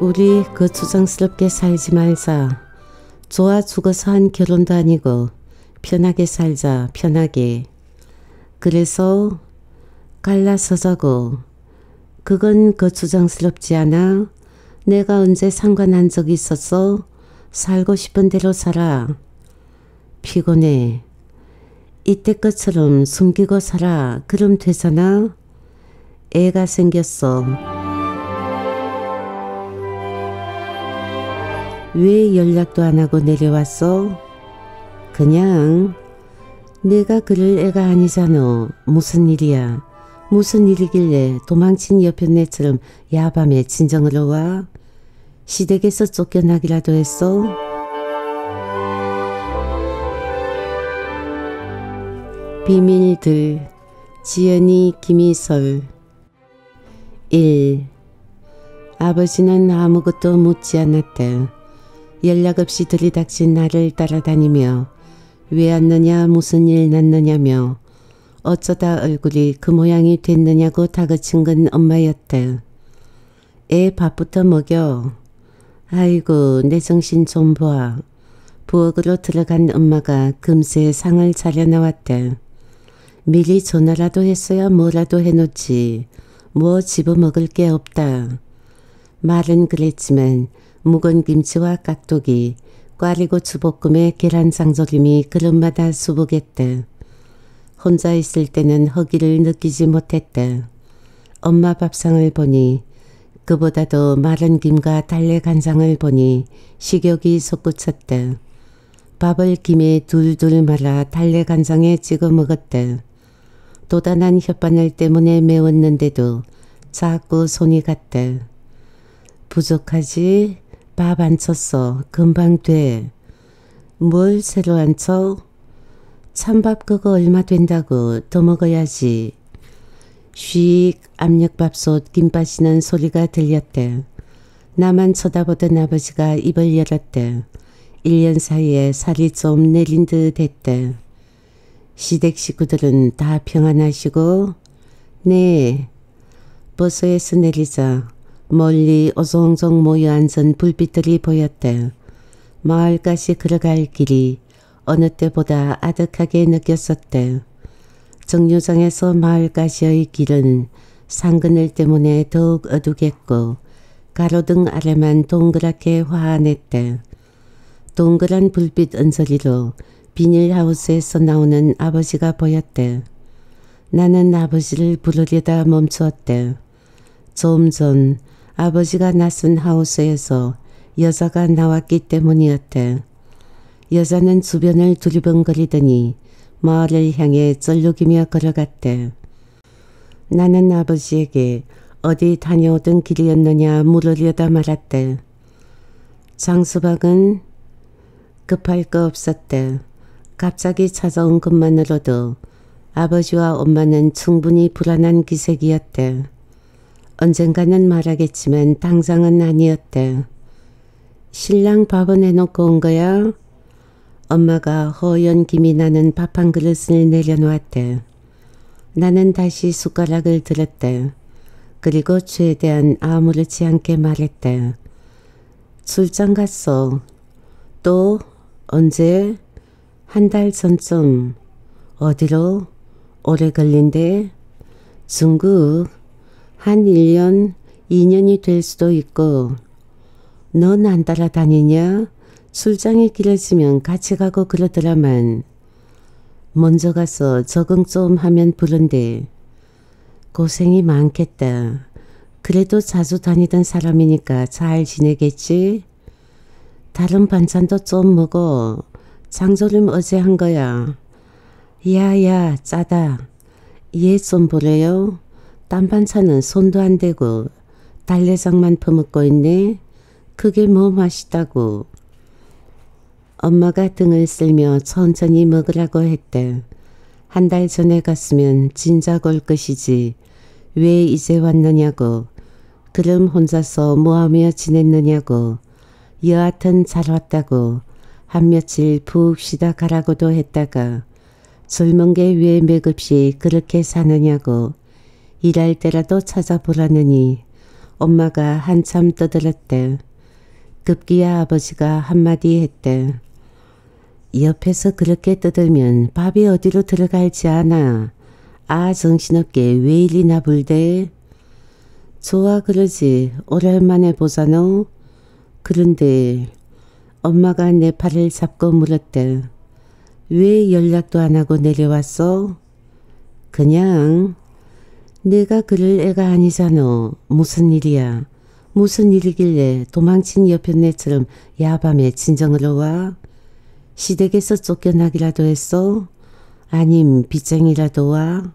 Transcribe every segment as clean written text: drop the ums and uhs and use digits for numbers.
우리 거추장스럽게 살지 말자. 좋아 죽어서 한 결혼도 아니고 편하게 살자, 편하게. 그래서 갈라서자고. 그건 거추장스럽지 않아? 내가 언제 상관한 적 있었어? 살고 싶은 대로 살아. 피곤해. 이때 것처럼 숨기고 살아. 그럼 되잖아? 애가 생겼어. 왜 연락도 안 하고 내려왔어? 그냥. 내가 그럴 애가 아니잖아. 무슨 일이야? 무슨 일이길래 도망친 여편네처럼 야밤에 친정으로 와? 시댁에서 쫓겨나기라도 했어? 비밀들. 지연이 김희설. 1. 아버지는 아무것도 묻지 않았대. 연락 없이 들이닥친 나를 따라다니며 왜 왔느냐, 무슨 일 났느냐며 어쩌다 얼굴이 그 모양이 됐느냐고 다그친 건 엄마였대. 애 밥부터 먹여. 아이고 내 정신 좀 봐. 부엌으로 들어간 엄마가 금세 상을 차려 나왔대. 미리 전화라도 했어야 뭐라도 해놓지. 뭐 집어먹을 게 없다. 말은 그랬지만 묵은 김치와 깍두기, 꽈리고추 볶음에 계란장조림이 그릇마다 수북했대. 혼자 있을 때는 허기를 느끼지 못했대. 엄마 밥상을 보니 그보다도 마른 김과 달래 간장을 보니 식욕이 솟구쳤대. 밥을 김에 둘둘 말아 달래 간장에 찍어 먹었대. 도단한 혓바늘 때문에 매웠는데도 자꾸 손이 갔대. 부족하지? 밥 안 쳤어. 금방 돼. 뭘 새로 안 쳐? 찬밥 그거 얼마 된다고. 더 먹어야지. 휙 압력밥솥 김 빠지는 소리가 들렸대. 나만 쳐다보던 아버지가 입을 열었대. 1년 사이에 살이 좀 내린 듯 했대. 시댁 식구들은 다 평안하시고? 네. 버스에서 내리자 멀리 어성성 모여 앉은 불빛들이 보였대. 마을까지 걸어갈 길이 어느 때보다 아득하게 느꼈었대. 정류장에서 마을까지의 길은 상그늘 때문에 더욱 어두겠고 가로등 아래만 동그랗게 화환했대. 동그란 불빛 언저리로 비닐하우스에서 나오는 아버지가 보였대. 나는 아버지를 부르려다 멈추었대. 좀 전 아버지가 나선 하우스에서 여자가 나왔기 때문이었대. 여자는 주변을 두리번거리더니 마을을 향해 쩔룩이며 걸어갔대. 나는 아버지에게 어디 다녀오던 길이었느냐 물으려다 말았대. 장수박은 급할 거 없었대. 갑자기 찾아온 것만으로도 아버지와 엄마는 충분히 불안한 기색이었대. 언젠가는 말하겠지만 당장은 아니었대. 신랑 밥은 해놓고 온 거야? 엄마가 허연 김이 나는 밥 한 그릇을 내려놓았대. 나는 다시 숟가락을 들었대. 그리고 최대한 아무렇지 않게 말했대. 출장 갔어. 또? 언제? 한 달 전쯤. 어디로? 오래 걸린대? 중국. 한 1년, 2년이 될 수도 있고. 넌 안 따라다니냐? 출장이 길어지면 같이 가고 그러더라만. 먼저 가서 적응 좀 하면 부른데. 고생이 많겠다. 그래도 자주 다니던 사람이니까 잘 지내겠지? 다른 반찬도 좀 먹어. 장조림 어제 한 거야. 야야 짜다. 얘 좀 보래요. 딴 반찬은 손도 안 대고 달래장만 퍼먹고 있네. 그게 뭐 맛있다고. 엄마가 등을 쓸며 천천히 먹으라고 했대. 한 달 전에 갔으면 진작 올 것이지. 왜 이제 왔느냐고. 그럼 혼자서 뭐하며 지냈느냐고. 여하튼 잘 왔다고. 한 며칠 푹 쉬다 가라고도 했다가 젊은 게 왜 맥없이 그렇게 사느냐고. 일할 때라도 찾아보라느니 엄마가 한참 떠들었대. 급기야 아버지가 한마디 했대. 옆에서 그렇게 떠들면 밥이 어디로 들어갈지 아나. 아 정신없게 왜 이리 나불대. 좋아 그러지 오랜만에 보자노. 그런데 엄마가 내 팔을 잡고 물었대. 왜 연락도 안 하고 내려왔어? 그냥. 내가 그럴 애가 아니잖아. 무슨 일이야. 무슨 일이길래 도망친 여편네처럼 야밤에 진정으로 와? 시댁에서 쫓겨나기라도 했어? 아님 빚쟁이라도 와?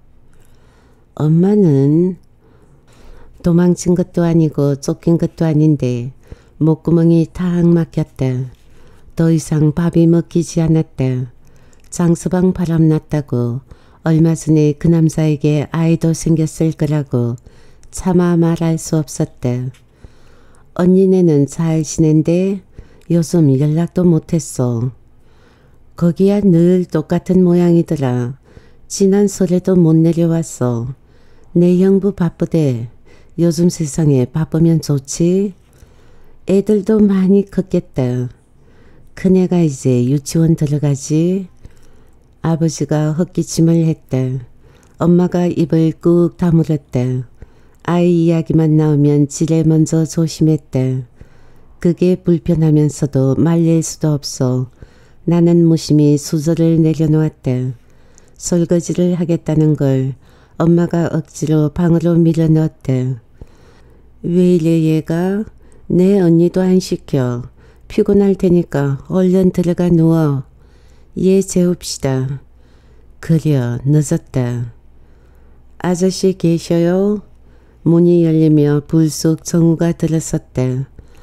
엄마는 도망친 것도 아니고 쫓긴 것도 아닌데 목구멍이 탁 막혔대. 더 이상 밥이 먹히지 않았대. 장서방 바람났다고 얼마 전에 그 남자에게 아이도 생겼을 거라고 차마 말할 수 없었대. 언니네는 잘 지낸데 요즘 연락도 못했어. 거기야 늘 똑같은 모양이더라. 지난 설에도 못 내려왔어. 내 형부 바쁘대. 요즘 세상에 바쁘면 좋지. 애들도 많이 컸겠다. 큰애가 이제 유치원 들어가지. 아버지가 헛기침을 했대. 엄마가 입을 꾹 다물었대. 아이 이야기만 나오면 지레 먼저 조심했대. 그게 불편하면서도 말릴 수도 없어. 나는 무심히 수저를 내려놓았대. 설거지를 하겠다는 걸 엄마가 억지로 방으로 밀어넣었대. 왜 이래 얘가? 내 언니도 안 시켜. 피곤할 테니까 얼른 들어가 누워. 얘 재웁시다. 그려 늦었다. 아저씨 계셔요? 문이 열리며 불쑥 정우가 들어섰대.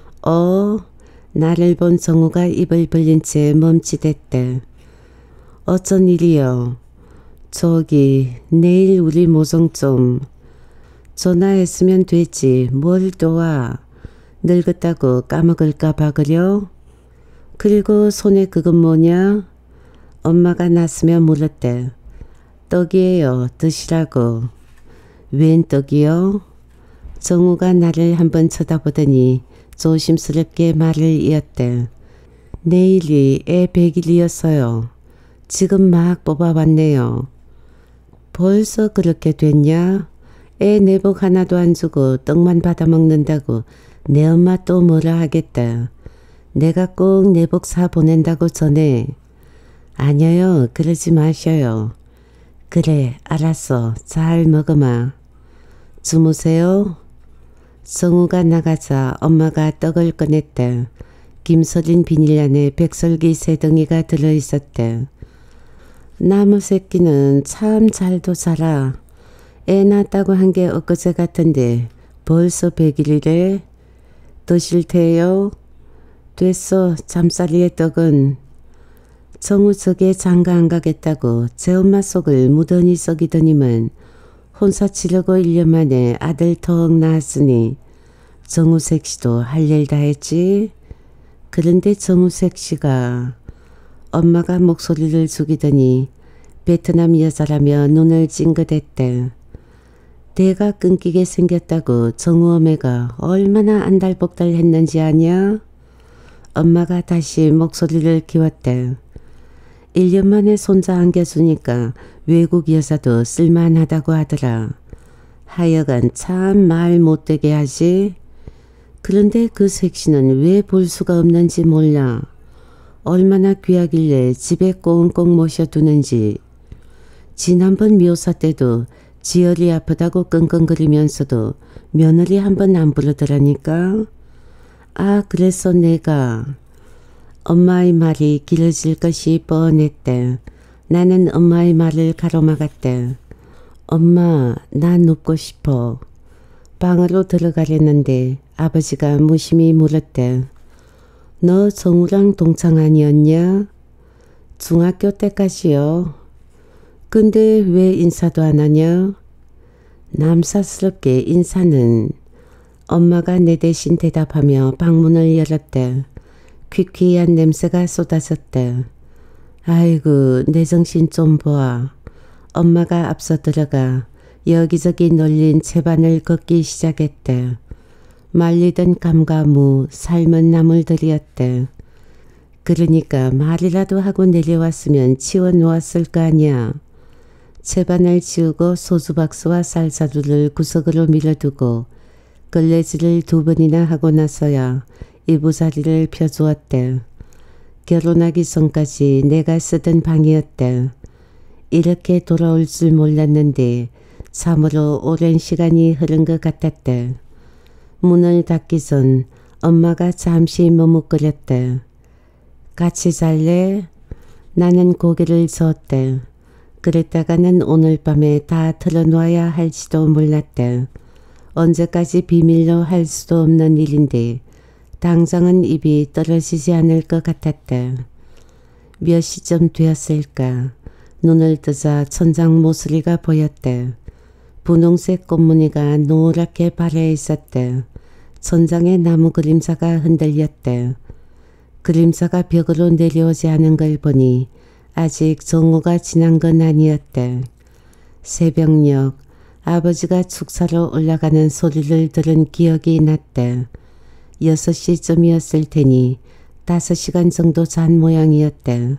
나를 본 정우가 입을 벌린 채 멈칫했대. 어쩐 일이요? 저기 내일 우리 모종 좀 전화했으면 되지 뭘 도와. 늙었다고 까먹을까 봐 그려? 그리고 손에 그건 뭐냐? 엄마가 났으며 물었대. 떡이에요. 드시라고. 웬 떡이요? 정우가 나를 한번 쳐다보더니 조심스럽게 말을 이었대. 내일이 애 100일이었어요. 지금 막 뽑아왔네요. 벌써 그렇게 됐냐? 애 내복 하나도 안 주고 떡만 받아먹는다고 내 엄마 또 뭐라 하겠다. 내가 꼭 내복 사 보낸다고 전해. 아니요 그러지 마셔요. 그래 알았어 잘 먹어마. 주무세요. 정우가 나가자 엄마가 떡을 꺼냈대. 김서린 비닐 안에 백설기 3덩이가 들어있었대. 나무 새끼는 참 잘도 자라. 애 낳았다고 한 게 엊그제 같은데 벌써 100일이래. 드실 테요? 됐어 잠자리의 떡은. 정우 저게 장가 안 가겠다고 제 엄마 속을 무던히 썩이더니만 혼사 치려고 1년 만에 아들 턱 낳았으니 정우색 씨도 할 일 다 했지. 그런데 정우색 씨가 엄마가 목소리를 죽이더니 베트남 여자라며 눈을 찡긋했대. 내가 끊기게 생겼다고 정우어매가 얼마나 안달복달 했는지 아냐? 엄마가 다시 목소리를 키웠대. 1년 만에 손자 안겨주니까 외국 여자도 쓸만하다고 하더라. 하여간 참 말 못되게 하지. 그런데 그 색시는 왜 볼 수가 없는지 몰라. 얼마나 귀하길래 집에 꽁꽁 모셔두는지. 지난번 묘사 때도 지혈이 아프다고 끙끙거리면서도 며느리 한 번 안 부르더라니까. 아 그래서 내가 엄마의 말이 길어질 것이 뻔했대. 나는 엄마의 말을 가로막았대. 엄마 나 눕고 싶어. 방으로 들어가려는데 아버지가 무심히 물었대. 너 정우랑 동창 아니었냐? 중학교 때까지요. 근데 왜 인사도 안 하냐? 남사스럽게 인사는. 엄마가 내 대신 대답하며 방문을 열었대. 퀴퀴한 냄새가 쏟아졌대. 아이고 내 정신 좀 보아. 엄마가 앞서 들어가 여기저기 널린 채반을 걷기 시작했대. 말리던 감과 무, 삶은 나물들이었대. 그러니까 말이라도 하고 내려왔으면 치워놓았을 거 아니야. 채반을 치우고 소주박스와 쌀사루를 구석으로 밀어두고 걸레질을 2번이나 하고 나서야 이부자리를 펴주었대. 결혼하기 전까지 내가 쓰던 방이었대. 이렇게 돌아올 줄 몰랐는데 참으로 오랜 시간이 흐른 것 같았대. 문을 닫기 전 엄마가 잠시 머뭇거렸대. 같이 잘래? 나는 고개를 저었대. 그랬다가는 오늘 밤에 다 털어놓아야 할지도 몰랐대. 언제까지 비밀로 할 수도 없는 일인데 당장은 입이 떨어지지 않을 것 같았대. 몇 시쯤 되었을까? 눈을 뜨자 천장 모서리가 보였대. 분홍색 꽃무늬가 노랗게 발해 있었대. 천장에 나무 그림자가 흔들렸대. 그림자가 벽으로 내려오지 않은 걸 보니 아직 정오가 지난 건 아니었대. 새벽녘 아버지가 축사로 올라가는 소리를 들은 기억이 났대. 6시쯤이었을 테니 5시간 정도 잔 모양이었대.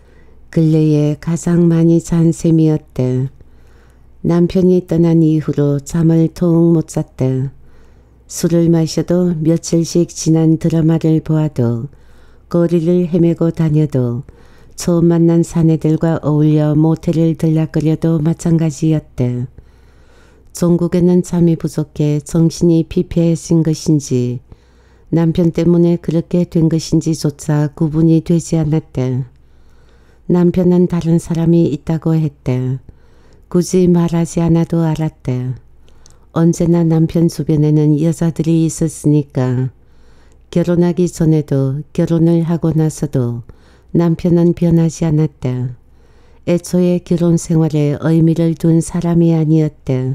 근래에 가장 많이 잔 셈이었대. 남편이 떠난 이후로 잠을 통 못 잤대. 술을 마셔도 며칠씩 지난 드라마를 보아도 거리를 헤매고 다녀도 처음 만난 사내들과 어울려 모텔을 들락거려도 마찬가지였대. 종국에는 잠이 부족해 정신이 피폐해진 것인지 남편 때문에 그렇게 된 것인지조차 구분이 되지 않았대. 남편은 다른 사람이 있다고 했대. 굳이 말하지 않아도 알았대. 언제나 남편 주변에는 여자들이 있었으니까. 결혼하기 전에도 결혼을 하고 나서도 남편은 변하지 않았대. 애초에 결혼 생활에 의미를 둔 사람이 아니었대.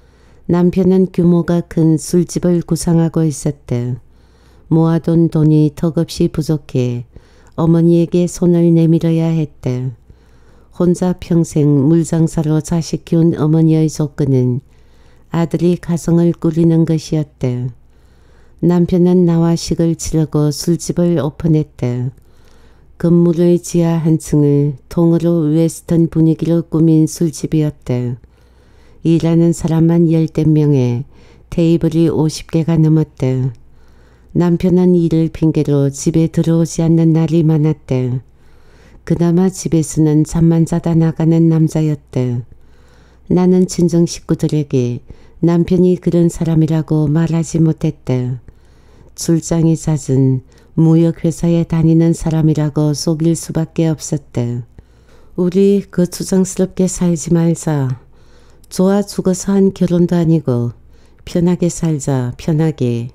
남편은 규모가 큰 술집을 구상하고 있었대. 모아둔 돈이 턱없이 부족해 어머니에게 손을 내밀어야 했대. 혼자 평생 물장사로 자식 키운 어머니의 조건은 아들이 가정을 꾸리는 것이었대. 남편은 나와 식을 치르고 술집을 오픈했대. 건물의 지하 한 층을 통으로 웨스턴 분위기로 꾸민 술집이었대. 일하는 사람만 10명에 테이블이 50개가 넘었대. 남편은 일을 핑계로 집에 들어오지 않는 날이 많았대. 그나마 집에서는 잠만 자다 나가는 남자였대. 나는 친정 식구들에게 남편이 그런 사람이라고 말하지 못했대. 출장이 잦은 무역회사에 다니는 사람이라고 속일 수밖에 없었대. 우리 거추장스럽게 살지 말자. 좋아 죽어서 한 결혼도 아니고 편하게 살자, 편하게.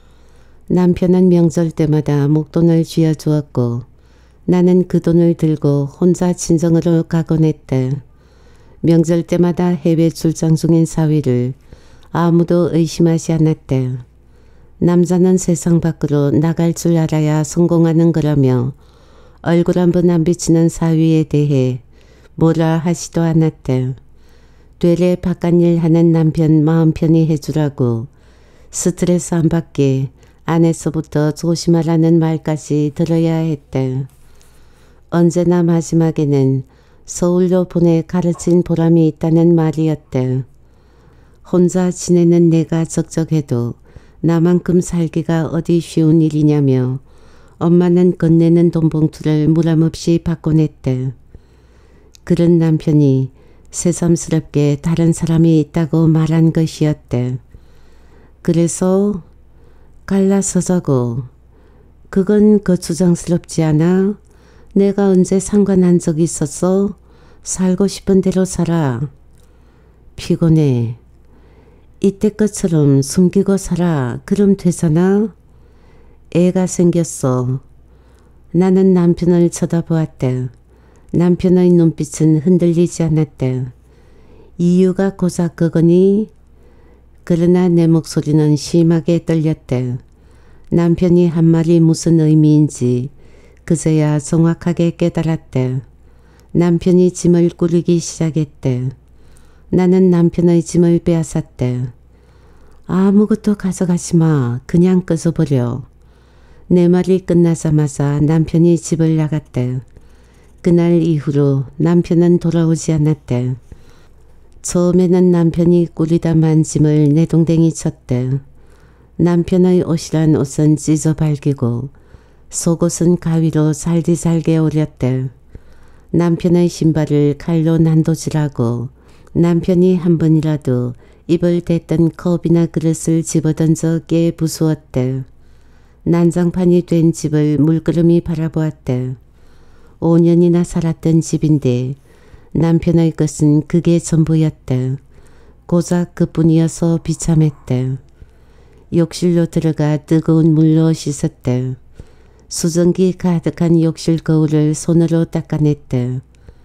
남편은 명절 때마다 목돈을 쥐어주었고 나는 그 돈을 들고 혼자 친정으로 가곤 했대. 명절 때마다 해외 출장 중인 사위를 아무도 의심하지 않았대. 남자는 세상 밖으로 나갈 줄 알아야 성공하는 거라며 얼굴 한번 안 비치는 사위에 대해 뭐라 하지도 않았대. 되레 바깥일 하는 남편 마음 편히 해주라고 스트레스 안 받게 안에서부터 조심하라는 말까지 들어야 했대. 언제나 마지막에는 서울로 보내 가르친 보람이 있다는 말이었대. 혼자 지내는 내가 적적해도 나만큼 살기가 어디 쉬운 일이냐며 엄마는 건네는 돈봉투를 무람없이 받곤 했대. 그런 남편이 새삼스럽게 다른 사람이 있다고 말한 것이었대. 그래서 갈라서자고. 그건 거추장스럽지 않아? 내가 언제 상관한 적 있었어? 살고 싶은 대로 살아. 피곤해. 이때 것처럼 숨기고 살아. 그럼 되잖아? 애가 생겼어. 나는 남편을 쳐다보았대. 남편의 눈빛은 흔들리지 않았대. 이유가 고작 그거니? 그러나 내 목소리는 심하게 떨렸대. 남편이 한 말이 무슨 의미인지 그제야 정확하게 깨달았대. 남편이 짐을 꾸리기 시작했대. 나는 남편의 짐을 빼앗았대. 아무것도 가져가지 마. 그냥 꺼져버려. 내 말이 끝나자마자 남편이 집을 나갔대. 그날 이후로 남편은 돌아오지 않았대. 처음에는 남편이 꿀이다 만 짐을 내동댕이 쳤대. 남편의 옷이란 옷은 찢어 발기고 속옷은 가위로 살디살게 오렸대. 남편의 신발을 칼로 난도질하고 남편이 한 번이라도 입을 댔던 컵이나 그릇을 집어던져 깨 부수었대. 난장판이 된 집을 물끄러미 바라보았대. 5년이나 살았던 집인데 남편의 것은 그게 전부였대. 고작 그뿐이어서 비참했대. 욕실로 들어가 뜨거운 물로 씻었대. 수증기 가득한 욕실 거울을 손으로 닦아냈대.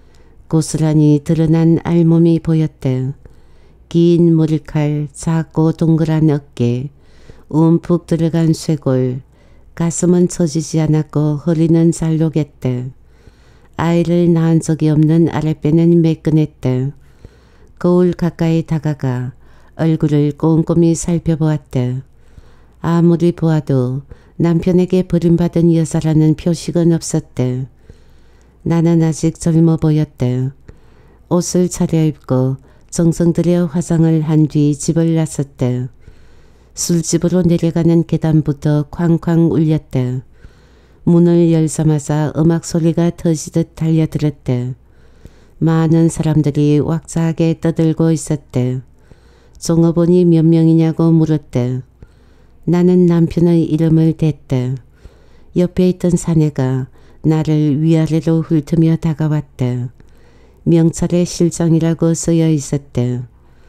고스란히 드러난 알몸이 보였대. 긴 머리칼, 작고 동그란 어깨, 움푹 들어간 쇄골, 가슴은 처지지 않았고 허리는 잘록했대. 아이를 낳은 적이 없는 아랫배는 매끈했대. 거울 가까이 다가가 얼굴을 꼼꼼히 살펴보았대. 아무리 보아도 남편에게 버림받은 여자라는 표식은 없었대. 나는 아직 젊어 보였대. 옷을 차려입고 정성 들여 화장을 한 뒤 집을 나섰대. 술집으로 내려가는 계단부터 쾅쾅 울렸대. 문을 열자마자 음악 소리가 터지듯 달려들었대. 많은 사람들이 왁자하게 떠들고 있었대. 종업원이 몇 명이냐고 물었대. 나는 남편의 이름을 댔대. 옆에 있던 사내가 나를 위아래로 훑으며 다가왔대. 명찰에 실장이라고 쓰여 있었대.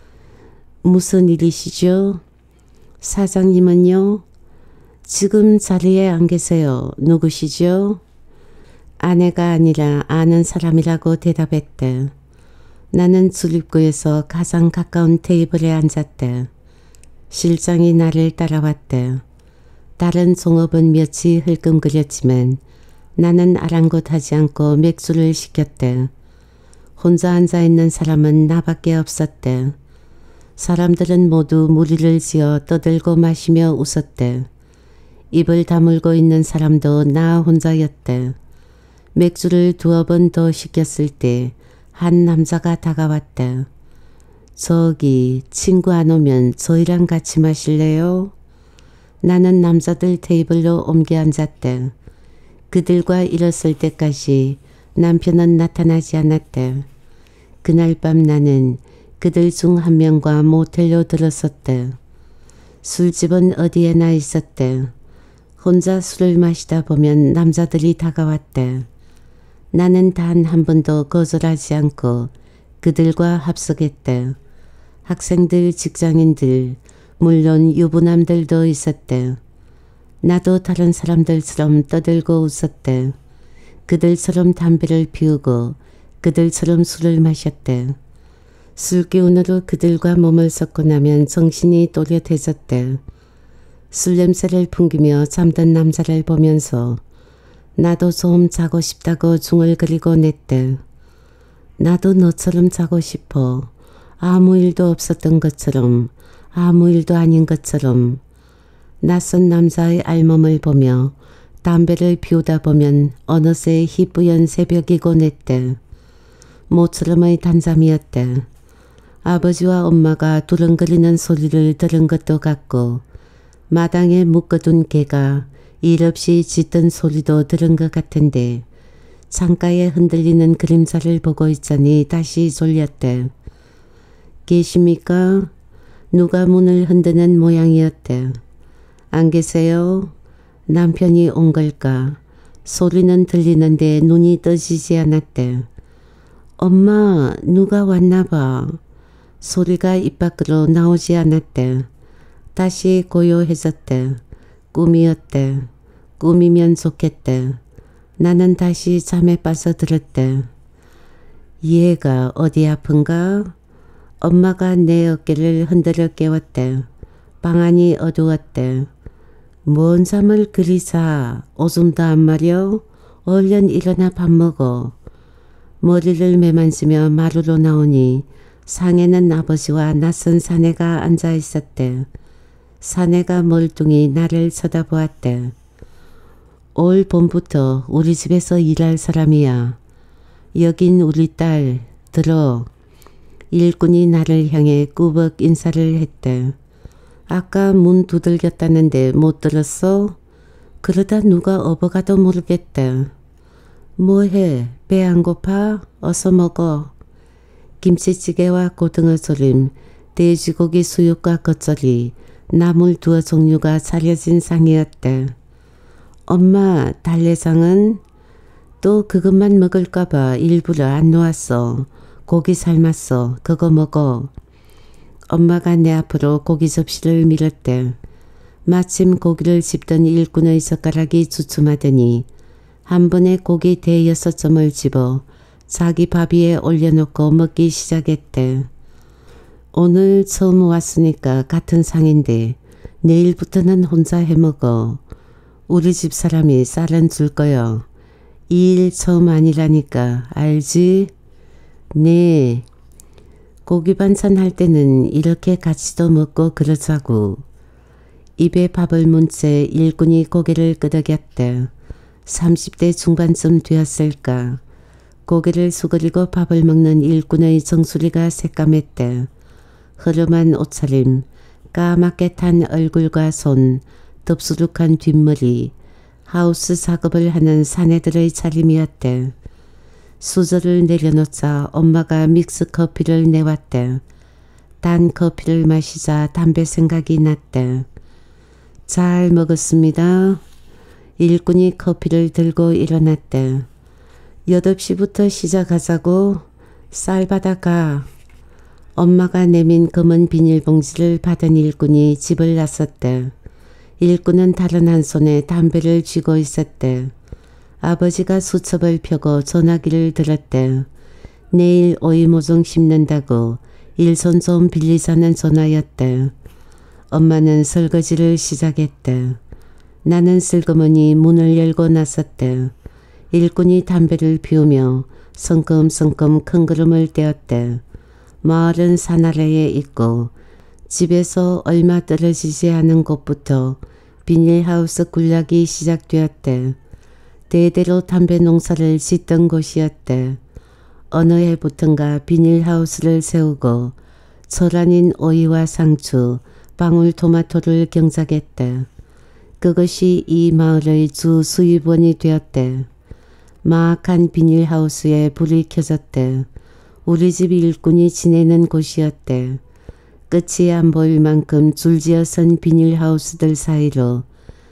무슨 일이시죠? 사장님은요? 지금 자리에 안 계세요. 누구시죠? 아내가 아니라 아는 사람이라고 대답했대. 나는 출입구에서 가장 가까운 테이블에 앉았대. 실장이 나를 따라왔대. 다른 종업원 몇이 흘끔거렸지만 나는 아랑곳하지 않고 맥주를 시켰대. 혼자 앉아있는 사람은 나밖에 없었대. 사람들은 모두 무리를 지어 떠들고 마시며 웃었대. 입을 다물고 있는 사람도 나 혼자였대. 맥주를 2번 더 시켰을 때 한 남자가 다가왔대. 저기 친구 안 오면 저희랑 같이 마실래요? 나는 남자들 테이블로 옮겨 앉았대. 그들과 일었을 때까지 남편은 나타나지 않았대. 그날 밤 나는 그들 중 한 명과 모텔로 들었었대. 술집은 어디에나 있었대. 혼자 술을 마시다 보면 남자들이 다가왔대. 나는 단 한 번도 거절하지 않고 그들과 합석했대. 학생들, 직장인들, 물론 유부남들도 있었대. 나도 다른 사람들처럼 떠들고 웃었대. 그들처럼 담배를 피우고 그들처럼 술을 마셨대. 술기운으로 그들과 몸을 섞고 나면 정신이 또렷해졌대. 술 냄새를 풍기며 잠든 남자를 보면서 나도 좀 자고 싶다고 중얼거리고 냈대. 나도 너처럼 자고 싶어. 아무 일도 없었던 것처럼, 아무 일도 아닌 것처럼. 낯선 남자의 알몸을 보며 담배를 피우다 보면 어느새 희뿌연 새벽이고 냈대. 모처럼의 단잠이었대. 아버지와 엄마가 두렁거리는 소리를 들은 것도 같고 마당에 묶어둔 개가 일 없이 짖던 소리도 들은 것 같은데 창가에 흔들리는 그림자를 보고 있자니 다시 졸렸대. 계십니까? 누가 문을 흔드는 모양이었대. 안 계세요? 남편이 온 걸까? 소리는 들리는데 눈이 떠지지 않았대. 엄마, 누가 왔나 봐. 소리가 입 밖으로 나오지 않았대. 다시 고요해졌대. 꿈이었대. 꿈이면 좋겠대. 나는 다시 잠에 빠져들었대. 얘가 어디 아픈가? 엄마가 내 어깨를 흔들어 깨웠대. 방 안이 어두웠대. 뭔 잠을 그리 자. 오줌도 안 마려? 얼른 일어나 밥 먹어. 머리를 매만지며 마루로 나오니 상에는 아버지와 낯선 사내가 앉아 있었대. 사내가 멀뚱히 나를 쳐다보았대. 올 봄부터 우리 집에서 일할 사람이야. 여긴 우리 딸 들어. 일꾼이 나를 향해 꾸벅 인사를 했대. 아까 문 두들겼다는데 못 들었어? 그러다 누가 업어가도 모르겠대. 뭐해? 배 안 고파? 어서 먹어. 김치찌개와 고등어 조림, 돼지고기 수육과 겉절이, 나물 두어 종류가 차려진 상이었대. 엄마, 달래장은? 또 그것만 먹을까봐 일부러 안 놓았어. 고기 삶았어. 그거 먹어. 엄마가 내 앞으로 고기 접시를 밀었대. 마침 고기를 집던 일꾼의 젓가락이 주춤하더니 한 번에 고기 대여섯 점을 집어 자기 밥 위에 올려놓고 먹기 시작했대. 오늘 처음 왔으니까 같은 상인데 내일부터는 혼자 해먹어. 우리 집 사람이 쌀은 줄 거요. 이 일 처음 아니라니까 알지? 네. 고기 반찬 할 때는 이렇게 같이도 먹고 그러자고. 입에 밥을 문 채 일꾼이 고개를 끄덕였대. 30대 중반쯤 되었을까. 고개를 수그리고 밥을 먹는 일꾼의 정수리가 새까맸대. 흐름한 옷차림, 까맣게 탄 얼굴과 손, 덥수룩한 뒷머리, 하우스 작업을 하는 사내들의 차림이었대. 수저를 내려놓자 엄마가 믹스커피를 내왔대. 단 커피를 마시자 담배 생각이 났대. 잘 먹었습니다. 일꾼이 커피를 들고 일어났대. 8시부터 시작하자고. 쌀 받아가. 엄마가 내민 검은 비닐봉지를 받은 일꾼이 집을 나섰대. 일꾼은 다른 한 손에 담배를 쥐고 있었대. 아버지가 수첩을 펴고 전화기를 들었대. 내일 오이모종 심는다고 일손 좀 빌리자는 전화였대. 엄마는 설거지를 시작했대. 나는 슬그머니 문을 열고 나섰대. 일꾼이 담배를 피우며 성큼성큼 큰 그릇을 떼었대. 마을은 산 아래에 있고 집에서 얼마 떨어지지 않은 곳부터 비닐하우스 군락이 시작되었대. 대대로 담배 농사를 짓던 곳이었대. 어느 해부턴가 비닐하우스를 세우고 철 아닌 오이와 상추, 방울토마토를 경작했대. 그것이 이 마을의 주 수입원이 되었대. 마악한 비닐하우스에 불이 켜졌대. 우리 집 일꾼이 지내는 곳이었대. 끝이 안 보일 만큼 줄지어 선 비닐하우스들 사이로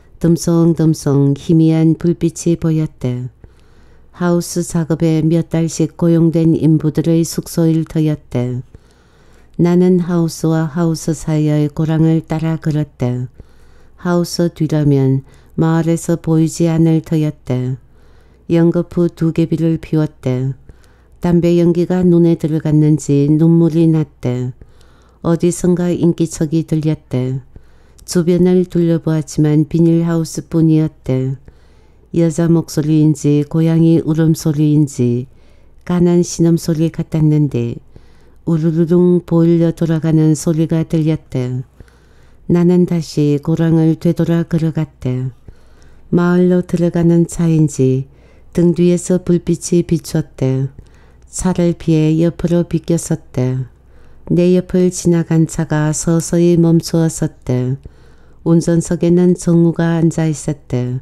듬성듬성 희미한 불빛이 보였대. 하우스 작업에 몇 달씩 고용된 인부들의 숙소 일터였대. 나는 하우스와 하우스 사이의 고랑을 따라 걸었대. 하우스 뒤라면 마을에서 보이지 않을 터였대. 연거푸 2개비를 피웠대. 담배 연기가 눈에 들어갔는지 눈물이 났대. 어디선가 인기척이 들렸대. 주변을 둘러보았지만 비닐하우스뿐이었대. 여자 목소리인지 고양이 울음소리인지 가난 신음소리 같았는데 우르르릉 보일러 돌아가는 소리가 들렸대. 나는 다시 고랑을 되돌아 걸어갔대. 마을로 들어가는 차인지 등 뒤에서 불빛이 비쳤대. 차를 피해 옆으로 비껴섰대. 내 옆을 지나간 차가 서서히 멈추었었대. 운전석에는 정우가 앉아 있었대.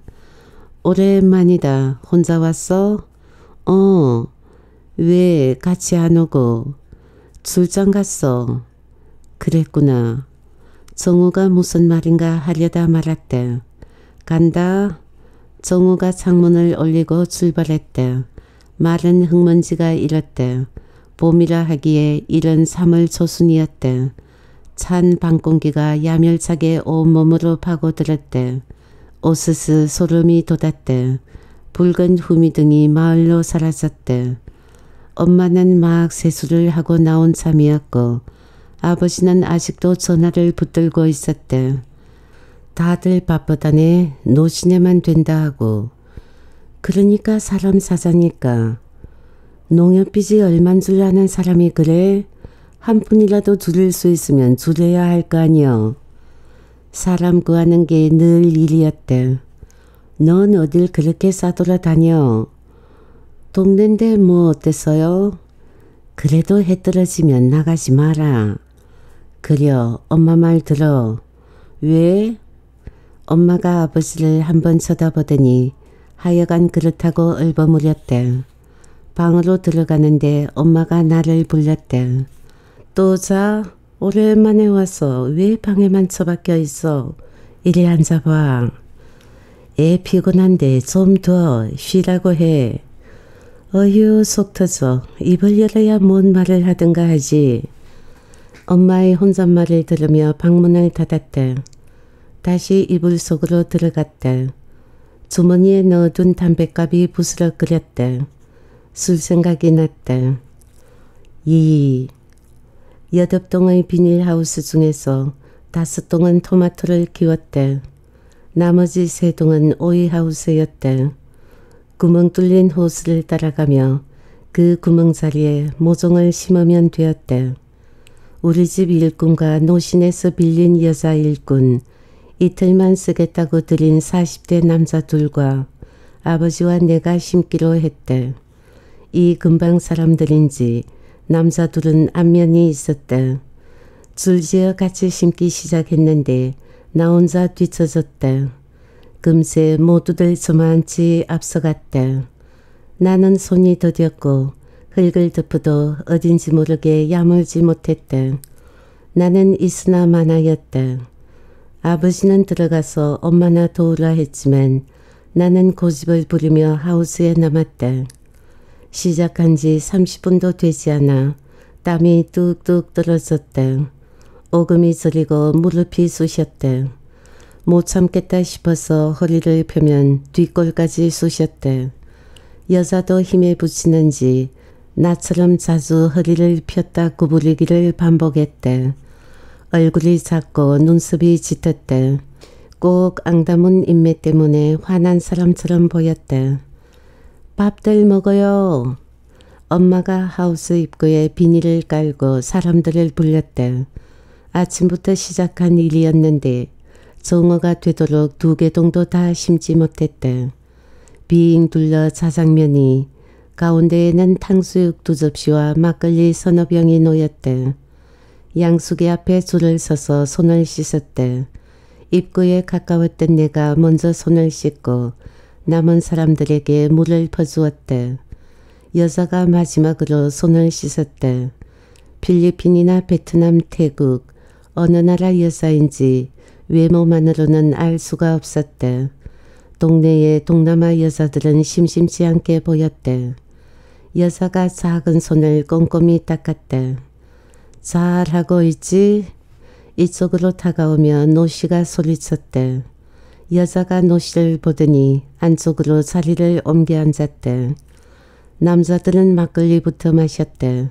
오랜만이다. 혼자 왔어? 왜 같이 안 오고? 출장 갔어. 그랬구나. 정우가 무슨 말인가 하려다 말았대. 간다. 정우가 창문을 올리고 출발했대. 마른 흙먼지가 일었대. 봄이라 하기에 이른 3월 초순이었대. 찬 밤공기가 야멸차게 온몸으로 파고들었대. 오스스 소름이 돋았대. 붉은 후미등이 마을로 사라졌대. 엄마는 막 세수를 하고 나온 참이었고 아버지는 아직도 전화를 붙들고 있었대. 다들 바쁘다네. 노시내만 된다 하고. 그러니까 사람 사자니까. 농협빚이 얼만 줄 아는 사람이 그래? 한 푼이라도 줄일 수 있으면 줄여야 할 거 아니여. 사람 구하는 게 늘 일이었대. 넌 어딜 그렇게 싸돌아다녀? 동네인데 뭐 어땠어요? 그래도 해 떨어지면 나가지 마라. 그려 엄마 말 들어. 왜? 엄마가 아버지를 한번 쳐다보더니 하여간 그렇다고 얼버무렸대. 방으로 들어가는데 엄마가 나를 불렀대. 또 자? 오랜만에 와서 왜 방에만 처박혀 있어? 이리 앉아봐. 애 피곤한데 좀 더 쉬라고 해. 어휴 속 터져. 입을 열어야 뭔 말을 하든가 하지. 엄마의 혼잣말을 들으며 방문을 닫았대. 다시 이불 속으로 들어갔대. 주머니에 넣어둔 담뱃갑이 부스럭거렸대. 술 생각이 났대. 8동의 비닐하우스 중에서 5동은 토마토를 키웠대. 나머지 3동은 오이하우스였대. 구멍 뚫린 호스를 따라가며 그 구멍 자리에 모종을 심으면 되었대. 우리 집 일꾼과 노신에서 빌린 여자 일꾼, 이틀만 쓰겠다고 드린 40대 남자 둘과 아버지와 내가 심기로 했대. 이 근방 사람들인지 남자 둘은 안면이 있었대. 줄지어 같이 심기 시작했는데 나 혼자 뒤처졌대. 금세 모두들 저만치 앞서갔대. 나는 손이 더뎠고 흙을 덮어도 어딘지 모르게 야물지 못했대. 나는 있으나 마나였대. 아버지는 들어가서 엄마나 도우라 했지만 나는 고집을 부리며 하우스에 남았대. 시작한 지 30분도 되지 않아 땀이 뚝뚝 떨어졌대. 오금이 저리고 무릎이 쑤셨대. 못 참겠다 싶어서 허리를 펴면 뒷골까지 쑤셨대. 여자도 힘에 부치는지 나처럼 자주 허리를 폈다 구부리기를 반복했대. 얼굴이 작고 눈썹이 짙었대. 꼭 앙다문 인매 때문에 화난 사람처럼 보였대. 밥들 먹어요. 엄마가 하우스 입구에 비닐을 깔고 사람들을 불렀대. 아침부터 시작한 일이었는데 정오가 되도록 2개동도 다 심지 못했대. 빙 둘러 자장면이, 가운데에는 탕수육 2접시와 막걸리 3-4병이 놓였대. 양수기 앞에 줄을 서서 손을 씻었대. 입구에 가까웠던 내가 먼저 손을 씻고 남은 사람들에게 물을 퍼주었대. 여자가 마지막으로 손을 씻었대. 필리핀이나 베트남, 태국, 어느 나라 여자인지 외모만으로는 알 수가 없었대. 동네의 동남아 여자들은 심심치 않게 보였대. 여자가 작은 손을 꼼꼼히 닦았대. 잘하고 있지? 이쪽으로 다가오며 노씨가 소리쳤대. 여자가 노씨를 보더니 안쪽으로 자리를 옮겨 앉았대. 남자들은 막걸리부터 마셨대.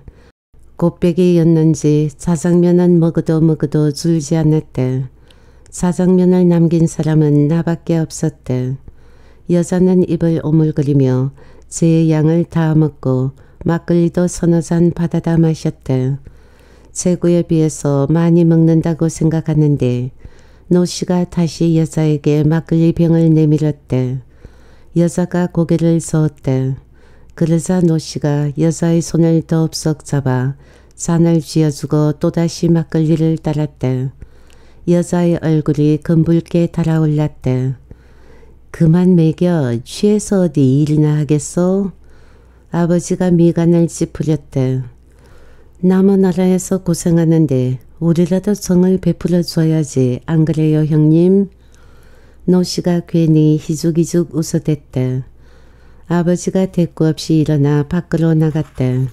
곱빼기였는지 자장면은 먹어도 줄지 않았대. 자장면을 남긴 사람은 나밖에 없었대. 여자는 입을 오물거리며 제 양을 다 먹고 막걸리도 3-4잔 받아다 마셨대. 제구에 비해서 많이 먹는다고 생각하는데 노씨가 다시 여자에게 막걸리 병을 내밀었대. 여자가 고개를 저었대. 그러자 노씨가 여자의 손을 덥석 잡아 잔을 쥐어주고 또다시 막걸리를 따랐대. 여자의 얼굴이 검붉게 달아올랐대. 그만 먹여. 취해서 어디 일이나 하겠소? 아버지가 미간을 찌푸렸대. 남은 나라에서 고생하는데 우리라도 정을 베풀어 줘야지 안 그래요 형님? 노씨가 괜히 희죽희죽 웃어댔대. 아버지가 대꾸 없이 일어나 밖으로 나갔대.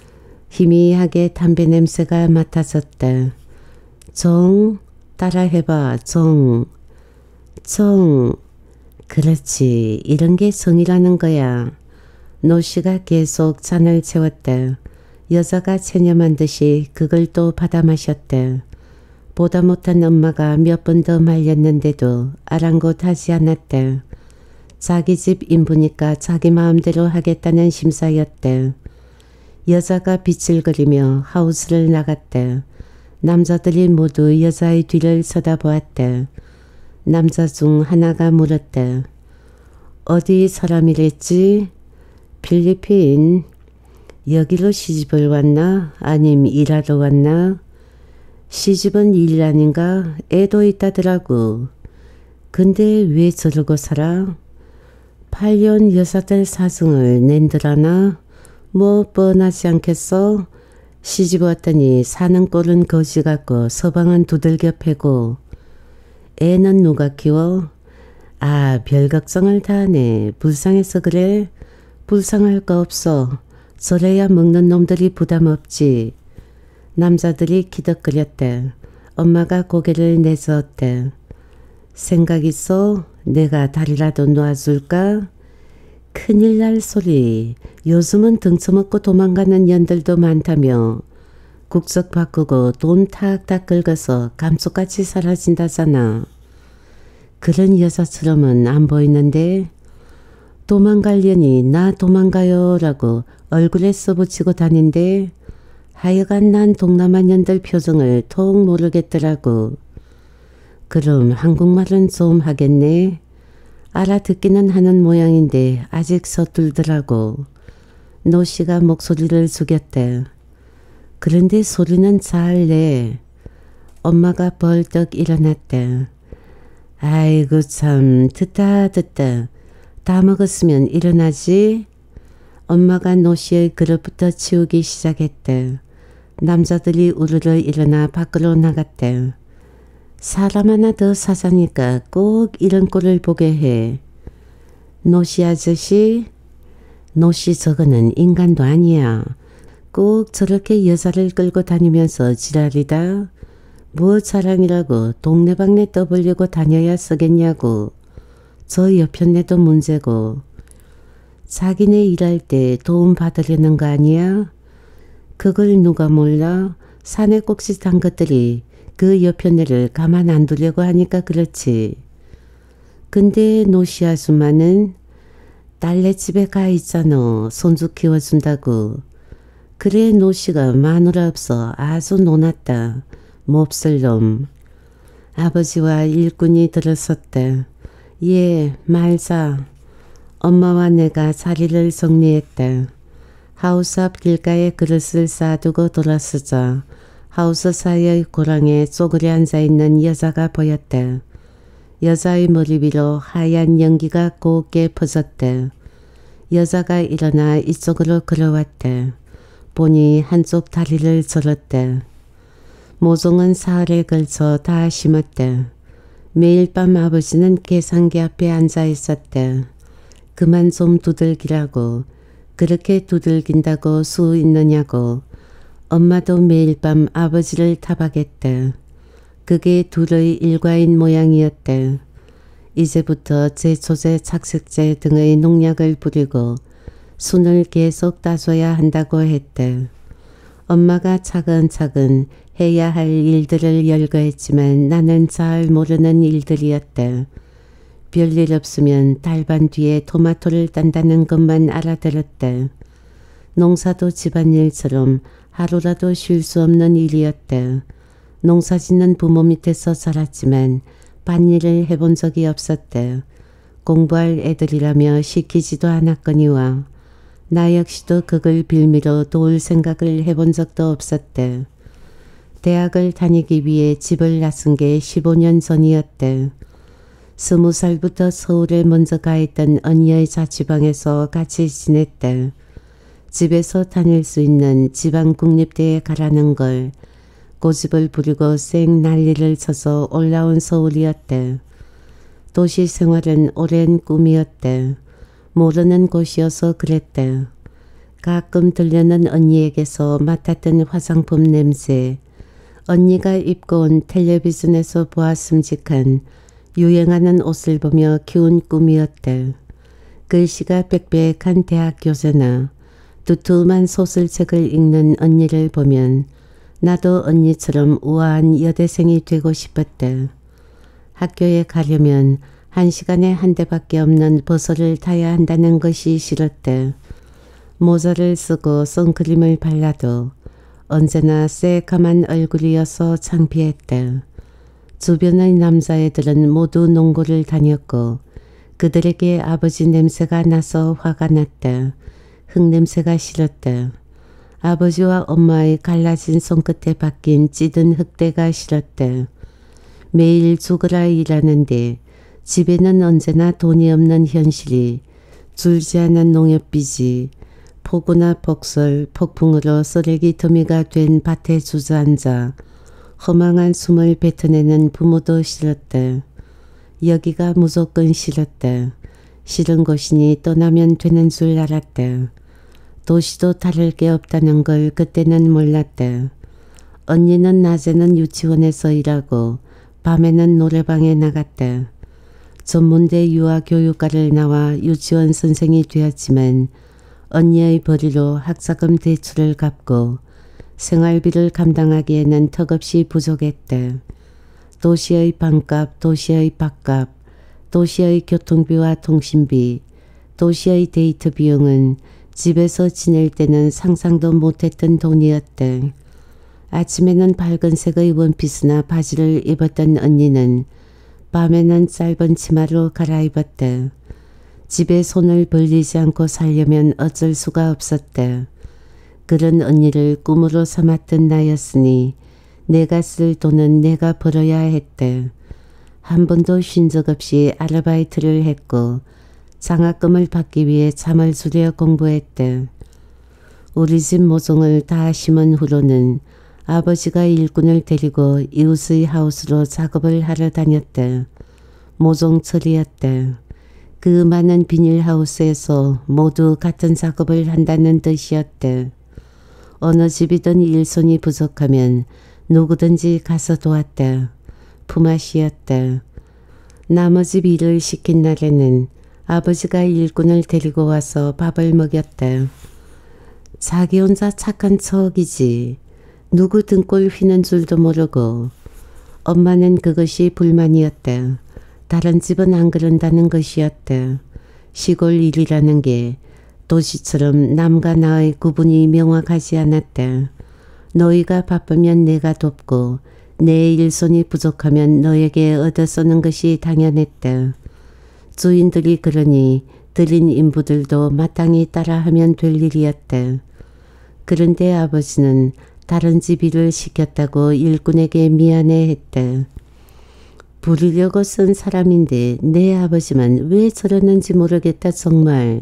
희미하게 담배 냄새가 맡아졌대. 정, 따라해봐. 정. 그렇지. 이런 게 정이라는 거야. 노씨가 계속 잔을 채웠대. 여자가 체념한 듯이 그걸 또 받아 마셨대. 보다 못한 엄마가 몇 번 더 말렸는데도 아랑곳하지 않았대. 자기 집 인부니까 자기 마음대로 하겠다는 심사였대. 여자가 비틀거리며 하우스를 나갔대. 남자들이 모두 여자의 뒤를 쳐다보았다. 남자 중 하나가 물었다. 어디 사람이랬지? 필리핀. 여기로 시집을 왔나? 아님 일하러 왔나? 시집은 일 아닌가? 애도 있다더라고. 근데 왜 저러고 살아? 8년 여사들 사정을 낸더라나? 뭐 뻔하지 않겠어? 시집 왔더니 사는 꼴은 거지 같고 서방은 두들겨 패고. 애는 누가 키워? 아, 별 걱정을 다 하네. 불쌍해서 그래? 불쌍할 거 없어. 저래야 먹는 놈들이 부담 없지. 남자들이 기덕거렸대. 엄마가 고개를 내저었대. 생각 있어? 내가 다리라도 놔줄까? 큰일 날 소리. 요즘은 등쳐먹고 도망가는 년들도 많다며. 국적 바꾸고 돈 탁탁 긁어서 감쪽같이 사라진다잖아. 그런 여자처럼은 안 보이는데. 도망가려니 나 도망가요 라고 얼굴에 써붙이고 다닌데 하여간 난 동남아 년들 표정을 통 모르겠더라고. 그럼 한국말은 좀 하겠네. 알아듣기는 하는 모양인데 아직 서툴더라고. 노씨가 목소리를 숙였대. 그런데 소리는 잘 내. 엄마가 벌떡 일어났대. 아이고 참 듣다 다 먹었으면 일어나지. 엄마가 노씨의 그릇부터 치우기 시작했대. 남자들이 우르르 일어나 밖으로 나갔대. 사람 하나 더 사자니까 꼭 이런 꼴을 보게 해. 노씨 아저씨? 노씨 저거는 인간도 아니야. 꼭 저렇게 여자를 끌고 다니면서 지랄이다. 뭐 자랑이라고 동네방네 떠벌리고 다녀야 쓰겠냐고. 저 여편네도 문제고. 자기네 일할 때 도움 받으려는 거 아니야? 그걸 누가 몰라? 산에 꼭지 단 것들이 그 여편네를 가만 안 두려고 하니까 그렇지. 근데 노씨 아줌마는 딸네 집에 가 있잖아. 손주 키워준다고. 그래 노씨가 마누라 없어 아주 노났다. 몹쓸 놈. 아버지와 일꾼이 들어섰대. 예, 말자. 엄마와 내가 자리를 정리했대. 하우스 앞 길가에 그릇을 쌓아두고 돌아서자 하우스 사이의 고랑에 쪼그려 앉아있는 여자가 보였대. 여자의 머리 위로 하얀 연기가 곱게 퍼졌대. 여자가 일어나 이쪽으로 걸어왔대. 보니 한쪽 다리를 절었대. 모종은 사흘에 걸쳐 다 심었대. 매일 밤 아버지는 계산기 앞에 앉아 있었대. 그만 좀 두들기라고. 그렇게 두들긴다고 수 있느냐고. 엄마도 매일 밤 아버지를 타박했대. 그게 둘의 일과인 모양이었대. 이제부터 제초제, 착색제 등의 농약을 뿌리고 순을 계속 따줘야 한다고 했대. 엄마가 차근차근 해야 할 일들을 열거했지만 나는 잘 모르는 일들이었대. 별일 없으면 달반 뒤에 토마토를 딴다는 것만 알아들었대. 농사도 집안일처럼 하루라도 쉴 수 없는 일이었대. 농사짓는 부모 밑에서 자랐지만 밭일을 해본 적이 없었대. 공부할 애들이라며 시키지도 않았거니와 나 역시도 그걸 빌미로 도울 생각을 해본 적도 없었대. 대학을 다니기 위해 집을 나선 게 15년 전이었대. 20살부터 서울에 먼저 가 있던 언니의 자취방에서 같이 지냈대. 집에서 다닐 수 있는 지방국립대에 가라는 걸 고집을 부리고 쌩 난리를 쳐서 올라온 서울이었대. 도시 생활은 오랜 꿈이었대. 모르는 곳이어서 그랬대. 가끔 들려는 언니에게서 맡았던 화장품 냄새, 언니가 입고 온 텔레비전에서 보았음직한 유행하는 옷을 보며 키운 꿈이었대. 글씨가 빽빽한 대학 교재나 두툼한 소설책을 읽는 언니를 보면 나도 언니처럼 우아한 여대생이 되고 싶었대. 학교에 가려면 1시간에 한 대밖에 없는 버스를 타야 한다는 것이 싫었대. 모자를 쓰고 선크림을 발라도 언제나 새까만 얼굴이어서 창피했대. 주변의 남자애들은 모두 농구를 다녔고 그들에게 아버지 냄새가 나서 화가 났대. 흙냄새가 싫었대. 아버지와 엄마의 갈라진 손끝에 박힌 찌든 흙대가 싫었대. 매일 죽으라 일하는데 집에는 언제나 돈이 없는 현실이 줄지 않은 농협빚이 폭우나 폭설, 폭풍으로 쓰레기 더미가 된 밭에 주저앉아 허망한 숨을 뱉어내는 부모도 싫었대. 여기가 무조건 싫었대. 싫은 곳이니 떠나면 되는 줄 알았대. 도시도 다를 게 없다는 걸 그때는 몰랐대. 언니는 낮에는 유치원에서 일하고 밤에는 노래방에 나갔대. 전문대 유아교육과를 나와 유치원 선생이 되었지만 언니의 벌이로 학자금 대출을 갚고 생활비를 감당하기에는 턱없이 부족했대. 도시의 방값, 도시의 밥값, 도시의 교통비와 통신비, 도시의 데이트 비용은 집에서 지낼 때는 상상도 못했던 돈이었대. 아침에는 밝은색의 원피스나 바지를 입었던 언니는 밤에는 짧은 치마로 갈아입었대. 집에 손을 벌리지 않고 살려면 어쩔 수가 없었대. 그런 언니를 꿈으로 삼았던 나였으니 내가 쓸 돈은 내가 벌어야 했대. 한 번도 쉰 적 없이 아르바이트를 했고 장학금을 받기 위해 잠을 줄여 공부했대. 우리 집 모종을 다 심은 후로는 아버지가 일꾼을 데리고 이웃의 하우스로 작업을 하러 다녔대. 모종 처리였대. 그 많은 비닐하우스에서 모두 같은 작업을 한다는 뜻이었대. 어느 집이든 일손이 부족하면 누구든지 가서 도왔대. 품앗이였대. 나머지 일을 시킨 날에는 아버지가 일꾼을 데리고 와서 밥을 먹였대. 자기 혼자 착한 척이지. 누구 등골 휘는 줄도 모르고. 엄마는 그것이 불만이었대. 다른 집은 안 그런다는 것이었대. 시골 일이라는 게 도시처럼 남과 나의 구분이 명확하지 않았대. 너희가 바쁘면 내가 돕고 내 일손이 부족하면 너에게 얻어쓰는 것이 당연했대. 주인들이 그러니 들인 인부들도 마땅히 따라하면 될 일이었대. 그런데 아버지는 다른 집 일을 시켰다고 일꾼에게 미안해했대. 부리려고 쓴 사람인데 내 아버지만 왜 저러는지 모르겠다 정말.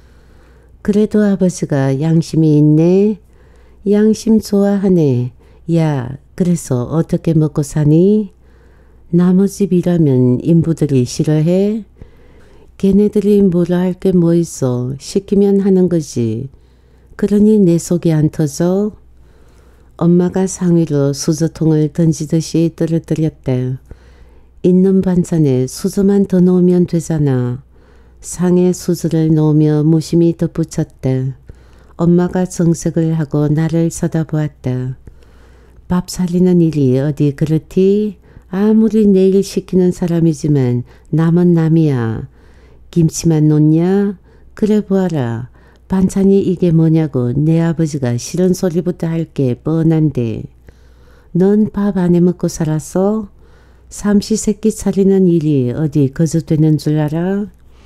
그래도 아버지가 양심이 있네. 양심 좋아하네. 야, 그래서 어떻게 먹고 사니? 남의 집 일하면 인부들이 싫어해? 걔네들이 뭐라 할 게 뭐 있어. 시키면 하는 거지. 그러니 내 속이 안 터져? 엄마가 상위로 수저통을 던지듯이 떨어뜨렸대. 있는 반찬에 수저만 더 넣으면 되잖아. 상에 수저를 넣으며 무심히 덧붙였대. 엄마가 정색을 하고 나를 쳐다보았대. 밥 살리는 일이 어디 그렇디? 아무리 내일 시키는 사람이지만 남은 남이야. 김치만 놓냐? 그래 보아라. 반찬이 이게 뭐냐고 내 아버지가 싫은 소리부터 할 게 뻔한데. 넌 밥 안 해먹고 살았어? 삼시세끼 차리는 일이 어디 거저되는 줄 알아?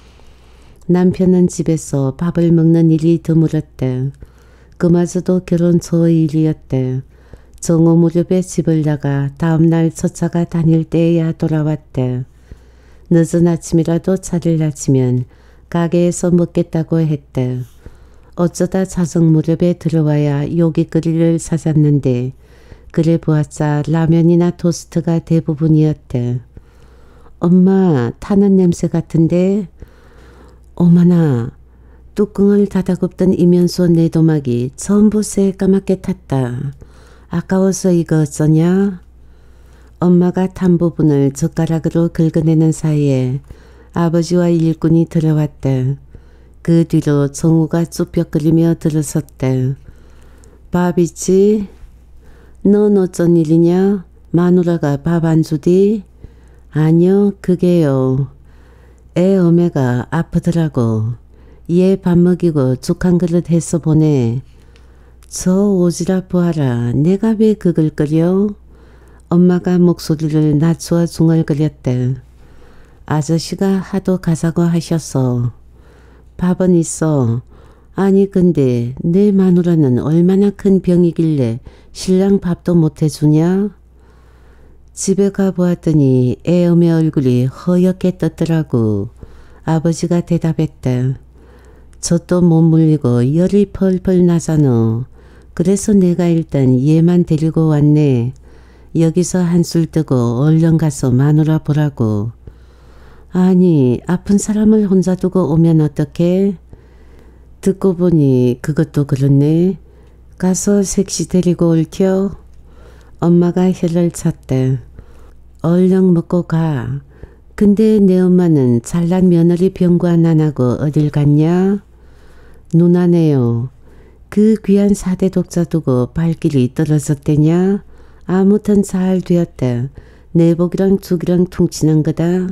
남편은 집에서 밥을 먹는 일이 드물었대. 그마저도 결혼 초의 일이었대. 정오 무렵에 집을 나가 다음날 첫 차가 다닐 때에야 돌아왔대. 늦은 아침이라도 차를 낮추면 가게에서 먹겠다고 했대. 어쩌다 자정 무렵에 들어와야 요깃거리를 찾았는데 그래 보았자 라면이나 토스트가 대부분이었대. 엄마, 타는 냄새 같은데? 어머나, 뚜껑을 닫아 굽던 이면수 내도막이 전부 새까맣게 탔다. 아까워서 이거 어쩌냐? 엄마가 탄 부분을 젓가락으로 긁어내는 사이에 아버지와 일꾼이 들어왔대. 그 뒤로 정우가 쭈뼛거리며 들어섰대. 밥 있지? 넌 어쩐 일이냐? 마누라가 밥 안 주디? 아니요, 그게요. 애 어매가 아프더라고. 얘 밥 먹이고 죽 한 그릇 해서 보내. 저 오지랖 보아라. 내가 왜 그걸 끓여? 엄마가 목소리를 낮추어 중얼거렸대. 아저씨가 하도 가자고 하셔서. 밥은 있어. 아니 근데 내 마누라는 얼마나 큰 병이길래 신랑 밥도 못 해주냐? 집에 가보았더니 애엄의 얼굴이 허옇게 떴더라고. 아버지가 대답했대. 젖도 못 물리고 열이 펄펄 나잖아. 그래서 내가 일단 얘만 데리고 왔네. 여기서 한술 뜨고 얼른 가서 마누라 보라고. 아니 아픈 사람을 혼자 두고 오면 어떡해? 듣고 보니 그것도 그렇네. 가서 색시 데리고 올켜? 엄마가 혀를 찼대. 얼른 먹고 가. 근데 내 엄마는 잘난 며느리 병관 안 하고 어딜 갔냐? 누나네요. 그 귀한 4대 독자 두고 발길이 떨어졌대냐? 아무튼 잘 되었대. 내복이랑 죽이랑 퉁치는 거다.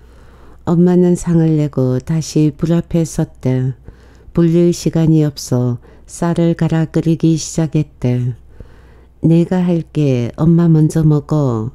엄마는 상을 내고 다시 불 앞에 섰대. 불릴 시간이 없어 쌀을 갈아 끓이기 시작했대. 내가 할게. 엄마 먼저 먹어.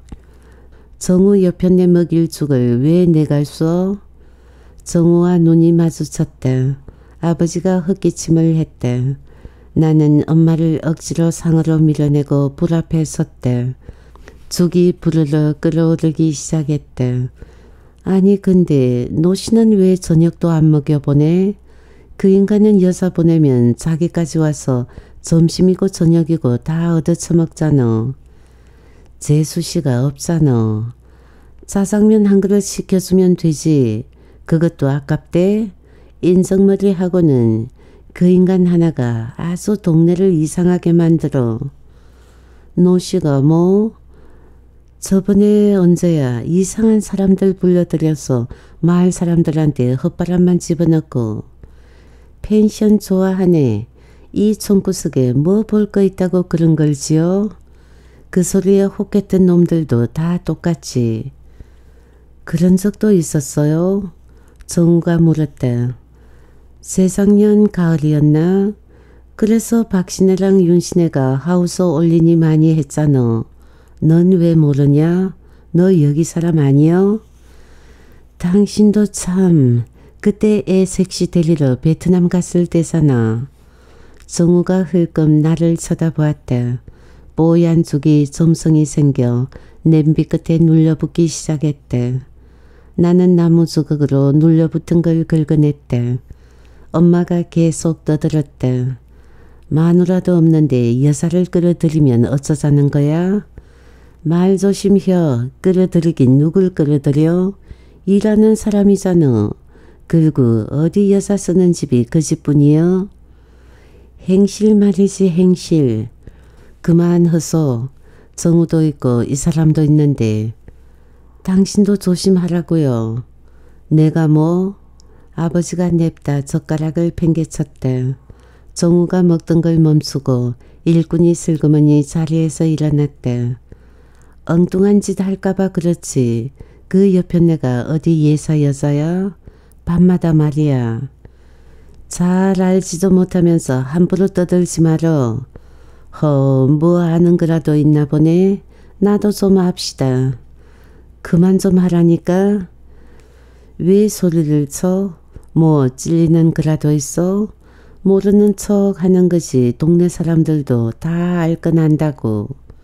정우 옆편에 먹일 죽을 왜 내가 써? 정우와 눈이 마주쳤대. 아버지가 헛기침을 했대. 나는 엄마를 억지로 상으로 밀어내고 불 앞에 섰대. 죽이 부르르 끓어오르기 시작했대. 아니 근데 노씨는 왜 저녁도 안 먹여보내? 그 인간은 여사 보내면 자기까지 와서 점심이고 저녁이고 다 얻어쳐먹잖아. 재수씨가 없잖아. 짜장면 한 그릇 시켜주면 되지. 그것도 아깝대? 인정머리하고는 그 인간 하나가 아주 동네를 이상하게 만들어. 노씨가 뭐? 저번에 언제야 이상한 사람들 불러들여서 마을 사람들한테 헛바람만 집어넣고. 펜션 좋아하네. 이 총구석에 뭐 볼 거 있다고 그런 걸지요? 그 소리에 혹했던 놈들도 다 똑같지. 그런 적도 있었어요? 정우가 물었다. 재작년 가을이었나? 그래서 박신혜랑 윤신혜가 하우스 올리니 많이 했잖아. 넌 왜 모르냐? 너 여기 사람 아니여? 당신도 참 그때 애 섹시 데리러 베트남 갔을 때잖아. 정우가 흘끔 나를 쳐다보았다. 뽀얀 죽이 점성이 생겨 냄비 끝에 눌려붙기 시작했대. 나는 나무 조각으로 눌려붙은 걸 긁어냈대. 엄마가 계속 떠들었대. 마누라도 없는데 여사를 끌어들이면 어쩌자는 거야? 말 조심혀. 끌어들이긴 누굴 끌어들여? 일하는 사람이잖아. 그리고 어디 여사 쓰는 집이 그 집뿐이여? 행실 말이지 행실. 그만 허소. 정우도 있고 이 사람도 있는데. 당신도 조심하라고요. 내가 뭐? 아버지가 냅다 젓가락을 팽개쳤대. 정우가 먹던 걸 멈추고 일꾼이 슬그머니 자리에서 일어났대. 엉뚱한 짓 할까봐 그렇지. 그 옆편네가 어디 예사 여자야? 밤마다 말이야. 잘 알지도 못하면서 함부로 떠들지 말어. 뭐 아는 거라도 있나 보네. 나도 좀 합시다. 그만 좀 하라니까. 왜 소리를 쳐? 뭐 찔리는 거라도 있어? 모르는 척 하는 거지. 동네 사람들도 다 알 건 안다고.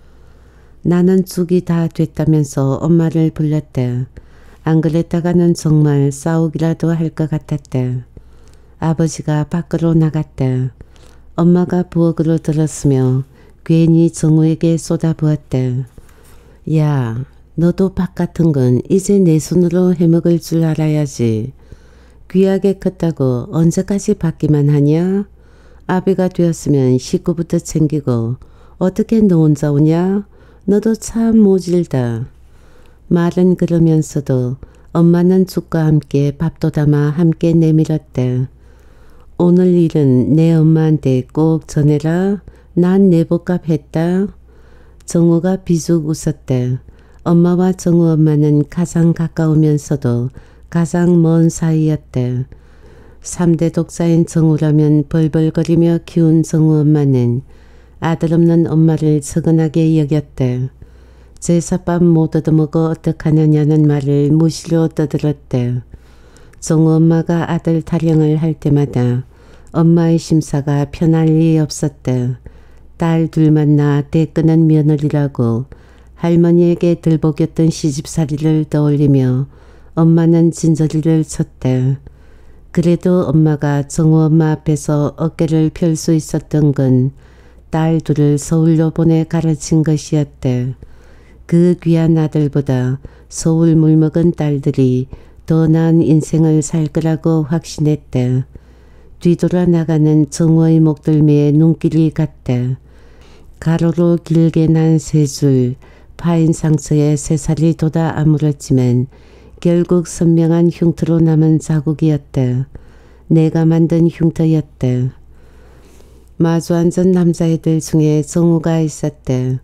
나는 죽이 다 됐다면서 엄마를 불렀대. 안 그랬다가는 정말 싸우기라도 할 것 같았대. 아버지가 밖으로 나갔대. 엄마가 부엌으로 들었으며 괜히 정우에게 쏟아부었대. 야, 너도 밥 같은 건 이제 내 손으로 해먹을 줄 알아야지. 귀하게 컸다고 언제까지 받기만 하냐? 아비가 되었으면 식구부터 챙기고 어떻게 너 혼자 오냐? 너도 참 모질다. 말은 그러면서도 엄마는 죽과 함께 밥도 담아 함께 내밀었대. 오늘 일은 내 엄마한테 꼭 전해라. 난 내복값 했다. 정우가 비죽 웃었대. 엄마와 정우 엄마는 가장 가까우면서도 가장 먼 사이였대. 3대 독자인 정우라면 벌벌거리며 키운 정우 엄마는 아들 없는 엄마를 서근하게 여겼대. 제사밥 못 얻어먹어 어떡하느냐는 말을 무시로 떠들었대. 정우 엄마가 아들 타령을 할 때마다 엄마의 심사가 편할 리 없었대. 딸 둘만 낳아 떼끄는 며느리라고 할머니에게 들볶였던 시집살이를 떠올리며 엄마는 진저리를 쳤대. 그래도 엄마가 정우 엄마 앞에서 어깨를 펼 수 있었던 건 딸 둘을 서울로 보내 가르친 것이었대. 그 귀한 아들보다 서울 물먹은 딸들이 더 나은 인생을 살 거라고 확신했대. 뒤돌아 나가는 정우의 목덜미에 눈길이 갔대. 가로로 길게 난 세 줄 파인 상처에 새살이 돋아 아물었지만 결국 선명한 흉터로 남은 자국이었대. 내가 만든 흉터였대. 마주 앉은 남자애들 중에 정우가 있었대.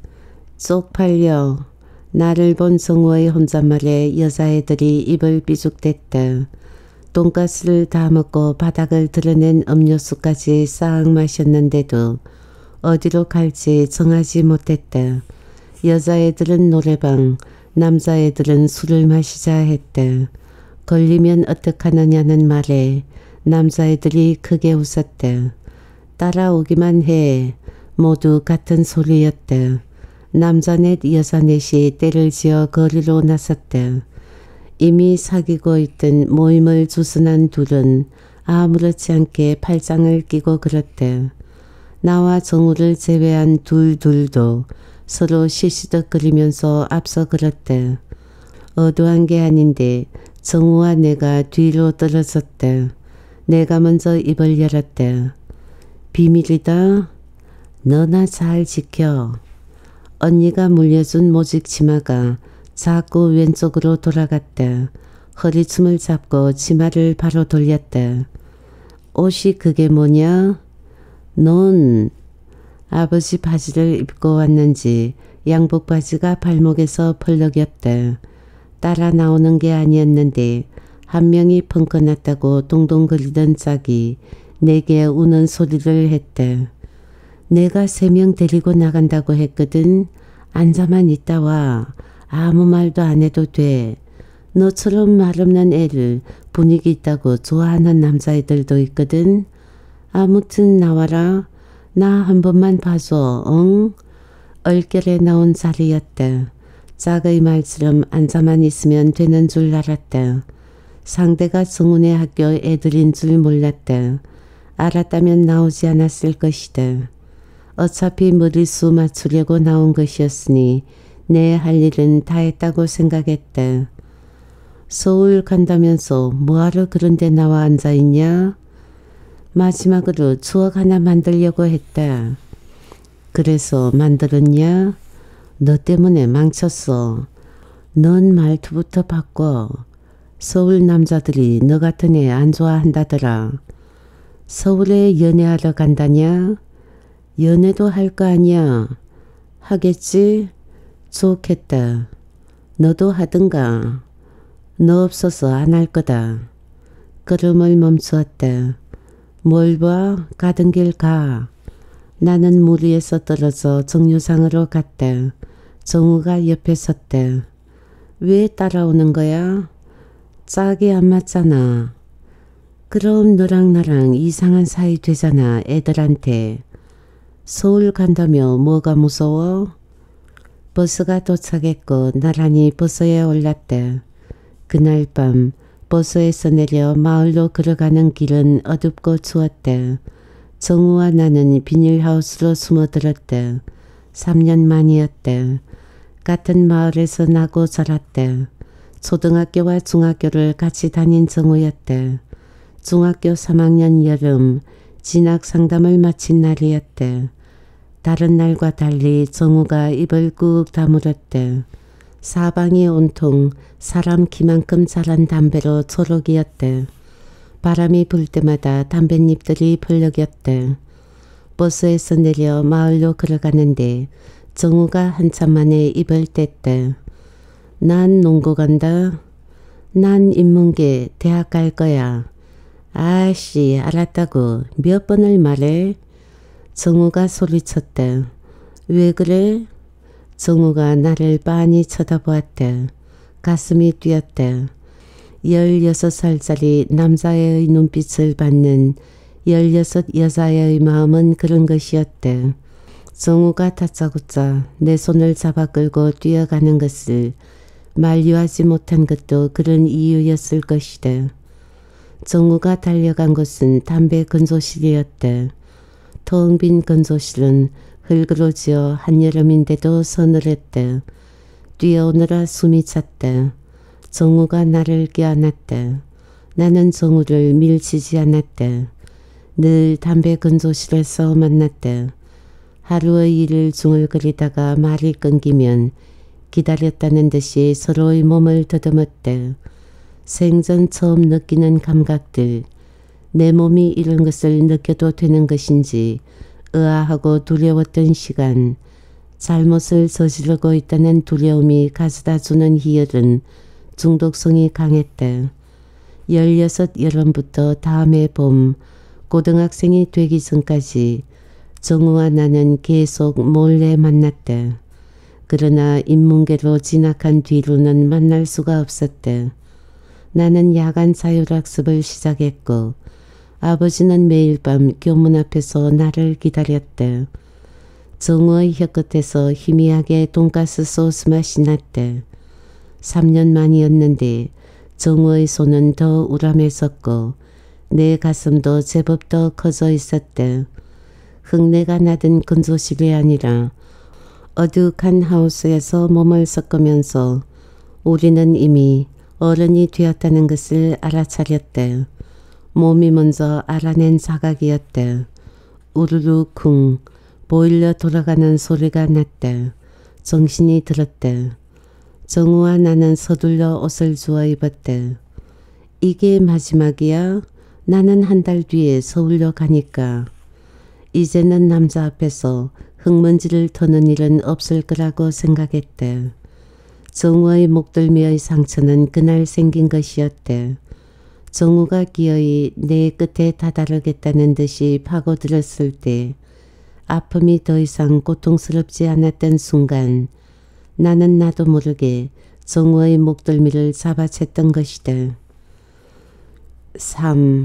쪽팔려. 나를 본 정우의 혼잣말에 여자애들이 입을 삐죽댔대. 돈가스를 다 먹고 바닥을 드러낸 음료수까지 싹 마셨는데도 어디로 갈지 정하지 못했대. 여자애들은 노래방, 남자애들은 술을 마시자 했대. 걸리면 어떡하느냐는 말에 남자애들이 크게 웃었대. 따라오기만 해. 모두 같은 소리였대. 남자 넷 여자 넷이 때를 지어 거리로 나섰대. 이미 사귀고 있던 모임을 주선한 둘은 아무렇지 않게 팔짱을 끼고 그랬대. 나와 정우를 제외한 둘도 서로 시시덕거리면서 앞서 걸었대. 어두한 게 아닌데 정우와 내가 뒤로 떨어졌대. 내가 먼저 입을 열었대. 비밀이다. 너나 잘 지켜. 언니가 물려준 모직 치마가 자꾸 왼쪽으로 돌아갔대. 허리춤을 잡고 치마를 바로 돌렸대. 옷이 그게 뭐냐? 넌 아버지 바지를 입고 왔는지 양복 바지가 발목에서 펄럭였대. 따라 나오는 게 아니었는데 한 명이 펑크났다고 동동거리던 짝이 내게 우는 소리를 했대. 내가 3명 데리고 나간다고 했거든. 앉아만 있다 와. 아무 말도 안 해도 돼. 너처럼 말 없는 애를 분위기 있다고 좋아하는 남자애들도 있거든. 아무튼 나와라. 나 한 번만 봐줘. 응? 얼결에 나온 자리였대. 짝의 말처럼 앉아만 있으면 되는 줄 알았대. 상대가 정훈의 학교 애들인 줄 몰랐대. 알았다면 나오지 않았을 것이다. 어차피 머리수 맞추려고 나온 것이었으니 내 할 일은 다 했다고 생각했대. 서울 간다면서 뭐하러 그런 데 나와 앉아있냐? 마지막으로 추억 하나 만들려고 했다. 그래서 만들었냐? 너 때문에 망쳤어. 넌 말투부터 바꿔. 서울 남자들이 너 같은 애 안 좋아한다더라. 서울에 연애하러 간다냐? 연애도 할 거 아니야. 하겠지? 좋겠다. 너도 하든가. 너 없어서 안 할 거다. 걸음을 멈추었다. 뭘 봐? 가던 길 가. 나는 물 위에서 떨어져 정류장으로 갔다. 정우가 옆에 섰다. 왜 따라오는 거야? 짝이 안 맞잖아. 그럼 너랑 나랑 이상한 사이 되잖아 애들한테. 서울 간다며 뭐가 무서워? 버스가 도착했고 나란히 버스에 올랐다. 그날 밤 버스에서 내려 마을로 걸어가는 길은 어둡고 추웠다. 정우와 나는 비닐하우스로 숨어들었다. 3년 만이었다. 같은 마을에서 나고 자랐다. 초등학교와 중학교를 같이 다닌 정우였다. 중학교 3학년 여름 진학 상담을 마친 날이었다. 다른 날과 달리 정우가 입을 꾹 다물었다. 사방이 온통 사람 키만큼 자란 담배로 초록이었다. 바람이 불 때마다 담뱃잎들이 펄럭였다. 버스에서 내려 마을로 걸어가는데 정우가 한참 만에 입을 뗐다. 난 농고 간다. 난 인문계 대학 갈 거야. 아씨 알았다고 몇 번을 말해. 정우가 소리쳤대. 왜 그래? 정우가 나를 빤히 쳐다보았대. 가슴이 뛰었대. 16살짜리 남자의 눈빛을 받는 16 여자의 마음은 그런 것이었대. 정우가 다짜고짜 내 손을 잡아 끌고 뛰어가는 것을 만류하지 못한 것도 그런 이유였을 것이대. 정우가 달려간 곳은 담배 건조실이었대. 텅 빈 건조실은 흙으로 지어 한여름인데도 서늘했대. 뛰어오느라 숨이 찼대. 정우가 나를 껴안았대. 나는 정우를 밀치지 않았대. 늘 담배 건조실에서 만났대. 하루의 일을 중얼거리다가 말이 끊기면 기다렸다는 듯이 서로의 몸을 더듬었대. 생전 처음 느끼는 감각들, 내 몸이 이런 것을 느껴도 되는 것인지 의아하고 두려웠던 시간, 잘못을 저지르고 있다는 두려움이 가져다주는 희열은 중독성이 강했대. 16 여름부터 다음해 봄, 고등학생이 되기 전까지 정우와 나는 계속 몰래 만났대. 그러나 인문계로 진학한 뒤로는 만날 수가 없었대. 나는 야간 자율학습을 시작했고 아버지는 매일 밤 교문 앞에서 나를 기다렸대. 정우의 혀끝에서 희미하게 돈가스 소스 맛이 났대. 3년 만이었는데 정우의 손은 더 우람했었고 내 가슴도 제법 더 커져 있었대. 흙내가 나던 건조실이 아니라 어둑한 하우스에서 몸을 섞으면서 우리는 이미 어른이 되었다는 것을 알아차렸대. 몸이 먼저 알아낸 자각이었대. 우르르 쿵 보일러 돌아가는 소리가 났대. 정신이 들었대. 정우와 나는 서둘러 옷을 주워 입었대. 이게 마지막이야? 나는 한 달 뒤에 서울로 가니까. 이제는 남자 앞에서 흙먼지를 터는 일은 없을 거라고 생각했대. 정우의 목덜미의 상처는 그날 생긴 것이었대. 정우가 기어이 내 끝에 다다르겠다는 듯이 파고들었을 때 아픔이 더 이상 고통스럽지 않았던 순간 나는 나도 모르게 정우의 목덜미를 잡아챘던 것이다. 3.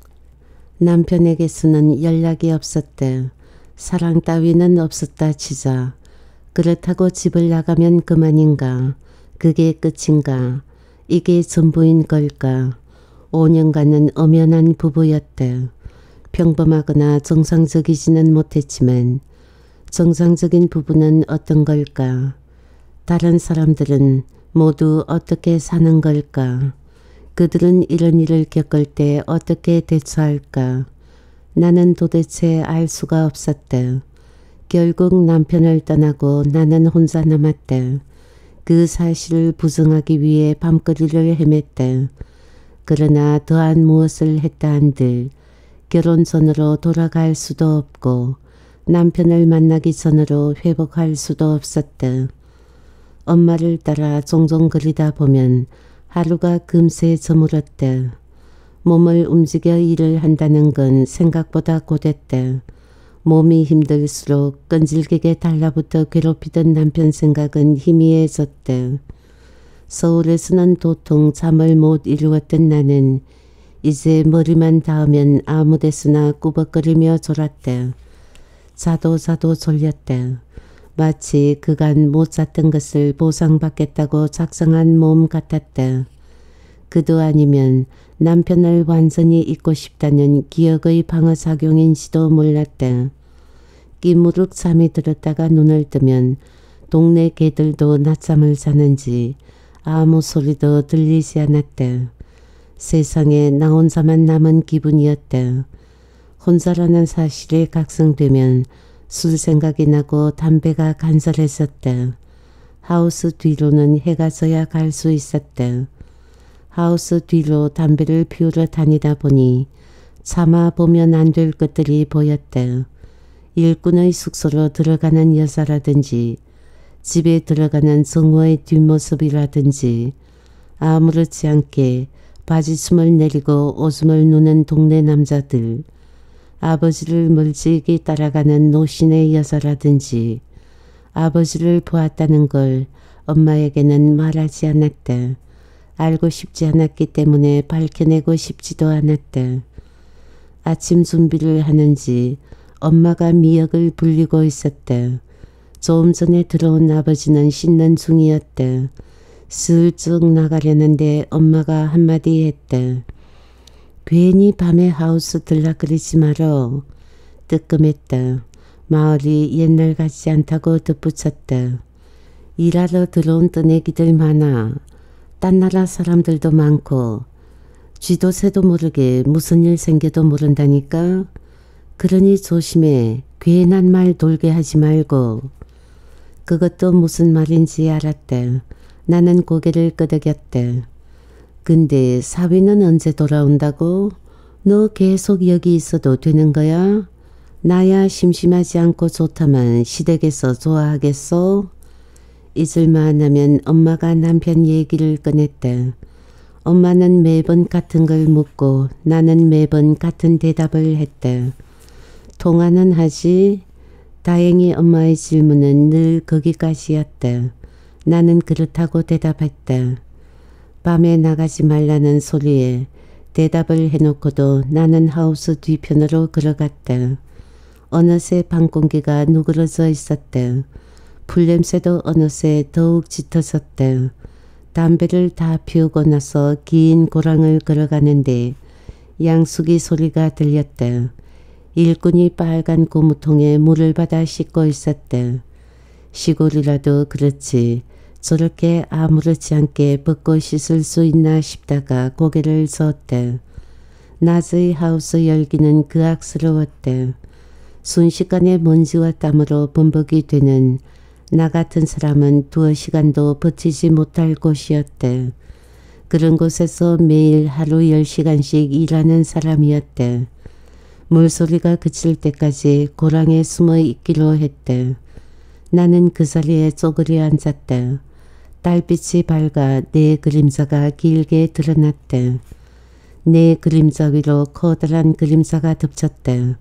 남편에게서는 연락이 없었대. 사랑 따위는 없었다 치자. 그렇다고 집을 나가면 그만인가? 그게 끝인가? 이게 전부인 걸까? 5년간은 엄연한 부부였대. 평범하거나 정상적이지는 못했지만 정상적인 부부는 어떤 걸까? 다른 사람들은 모두 어떻게 사는 걸까? 그들은 이런 일을 겪을 때 어떻게 대처할까? 나는 도대체 알 수가 없었대. 결국 남편을 떠나고 나는 혼자 남았대. 그 사실을 부정하기 위해 밤거리를 헤맸대. 그러나 더한 무엇을 했다 한들 결혼 전으로 돌아갈 수도 없고 남편을 만나기 전으로 회복할 수도 없었대. 엄마를 따라 종종 그리다 보면 하루가 금세 저물었대. 몸을 움직여 일을 한다는 건 생각보다 고됐대. 몸이 힘들수록 끈질기게 달라붙어 괴롭히던 남편 생각은 희미해졌대. 서울에서는 도통 잠을 못 이루었던 나는 이제 머리만 닿으면 아무 데서나 꾸벅거리며 졸았대. 자도 졸렸대. 마치 그간 못 잤던 것을 보상받겠다고 작정한 몸 같았대. 그도 아니면 남편을 완전히 잊고 싶다는 기억의 방어작용인지도 몰랐대. 끼무룩 잠이 들었다가 눈을 뜨면 동네 개들도 낮잠을 자는지 아무 소리도 들리지 않았대. 세상에 나 혼자만 남은 기분이었대. 혼자라는 사실이 각성되면 술 생각이 나고 담배가 간절했었대. 하우스 뒤로는 해가 져야 갈 수 있었대. 하우스 뒤로 담배를 피우러 다니다 보니 차마 보면 안 될 것들이 보였대. 일꾼의 숙소로 들어가는 여자라든지 집에 들어가는 정우의 뒷모습이라든지 아무렇지 않게 바지춤을 내리고 오줌을 누는 동네 남자들. 아버지를 멀찍이 따라가는 노신의 여자라든지 아버지를 보았다는 걸 엄마에게는 말하지 않았다. 알고 싶지 않았기 때문에 밝혀내고 싶지도 않았다. 아침 준비를 하는지 엄마가 미역을 불리고 있었다. 조금 전에 들어온 아버지는 씻는 중이었다. 슬쩍 나가려는데 엄마가 한마디 했다. 괜히 밤에 하우스 들락거리지 말어. 뜨끔했다. 마을이 옛날 같지 않다고 덧붙였다. 일하러 들어온 뜨내기들 많아. 딴 나라 사람들도 많고 쥐도 새도 모르게 무슨 일 생겨도 모른다니까. 그러니 조심해. 괜한 말 돌게 하지 말고. 그것도 무슨 말인지 알았다. 나는 고개를 끄덕였다. 근데 사위는 언제 돌아온다고? 너 계속 여기 있어도 되는 거야? 나야 심심하지 않고 좋다만 시댁에서 좋아하겠어? 잊을만 하면 엄마가 남편 얘기를 꺼냈다. 엄마는 매번 같은 걸 묻고 나는 매번 같은 대답을 했다. 통화는 하지? 다행히 엄마의 질문은 늘 거기까지였다. 나는 그렇다고 대답했다. 밤에 나가지 말라는 소리에 대답을 해놓고도 나는 하우스 뒤편으로 걸어갔다. 어느새 방 공기가 누그러져 있었다. 풀냄새도 어느새 더욱 짙어졌다. 담배를 다 피우고 나서 긴 고랑을 걸어가는데 양수기 소리가 들렸다. 일꾼이 빨간 고무통에 물을 받아 씻고 있었다. 시골이라도 그렇지 저렇게 아무렇지 않게 벗고 씻을 수 있나 싶다가 고개를 저었다. 낮의 하우스 열기는 그악스러웠다. 순식간에 먼지와 땀으로 범벅이 되는 나 같은 사람은 두어 시간도 버티지 못할 곳이었다. 그런 곳에서 매일 하루 10시간씩 일하는 사람이었다. 물소리가 그칠 때까지 고랑에 숨어 있기로 했다. 나는 그 자리에 쪼그려 앉았다. 달빛이 밝아 내 그림자가 길게 드러났다. 내 그림자 위로 커다란 그림자가 덮쳤다.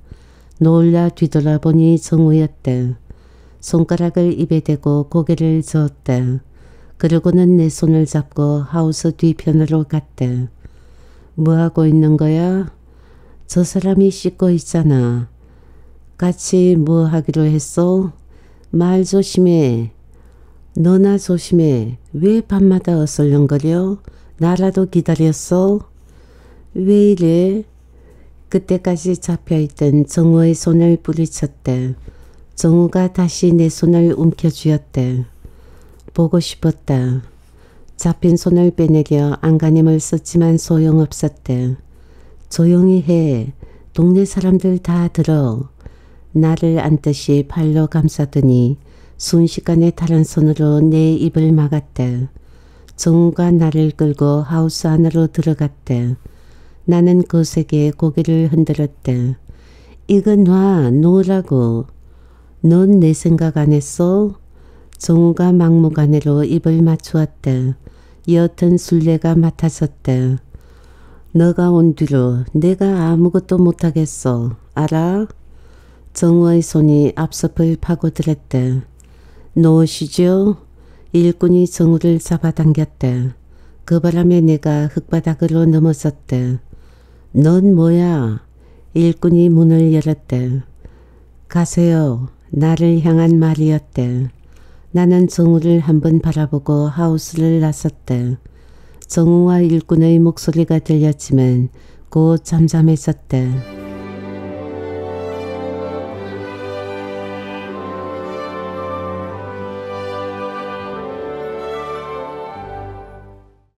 놀라 뒤돌아보니 정우였다. 손가락을 입에 대고 고개를 저었다. 그러고는 내 손을 잡고 하우스 뒤편으로 갔다. 뭐하고 있는 거야? 저 사람이 씻고 있잖아. 같이 뭐 하기로 했어? 말 조심해. 너나 조심해. 왜 밤마다 어슬렁거려? 나라도 기다렸어? 왜 이래? 그때까지 잡혀있던 정우의 손을 뿌리쳤다. 정우가 다시 내 손을 움켜쥐었다. 보고 싶었다. 잡힌 손을 빼내려 안간힘을 썼지만 소용없었다. 조용히 해. 동네 사람들 다 들어. 나를 안듯이 팔로 감싸더니 순식간에 다른 손으로 내 입을 막았다. 정우가 나를 끌고 하우스 안으로 들어갔다. 나는 거세게 고개를 흔들었다. 이거 놔. 놓으라고. 넌 내 생각 안 했어? 정우가 막무가내로 입을 맞추었다. 옅은 술래가 맡아졌다. 너가 온 뒤로 내가 아무것도 못하겠어. 알아? 정우의 손이 앞섭을 파고들었다. 놓으시죠? 일꾼이 정우를 잡아당겼다. 그 바람에 내가 흙바닥으로 넘어졌다. 넌 뭐야? 일꾼이 문을 열었다. 가세요. 나를 향한 말이었다. 나는 정우를 한번 바라보고 하우스를 나섰다. 정우와 일꾼의 목소리가 들렸지만 곧 잠잠해졌다.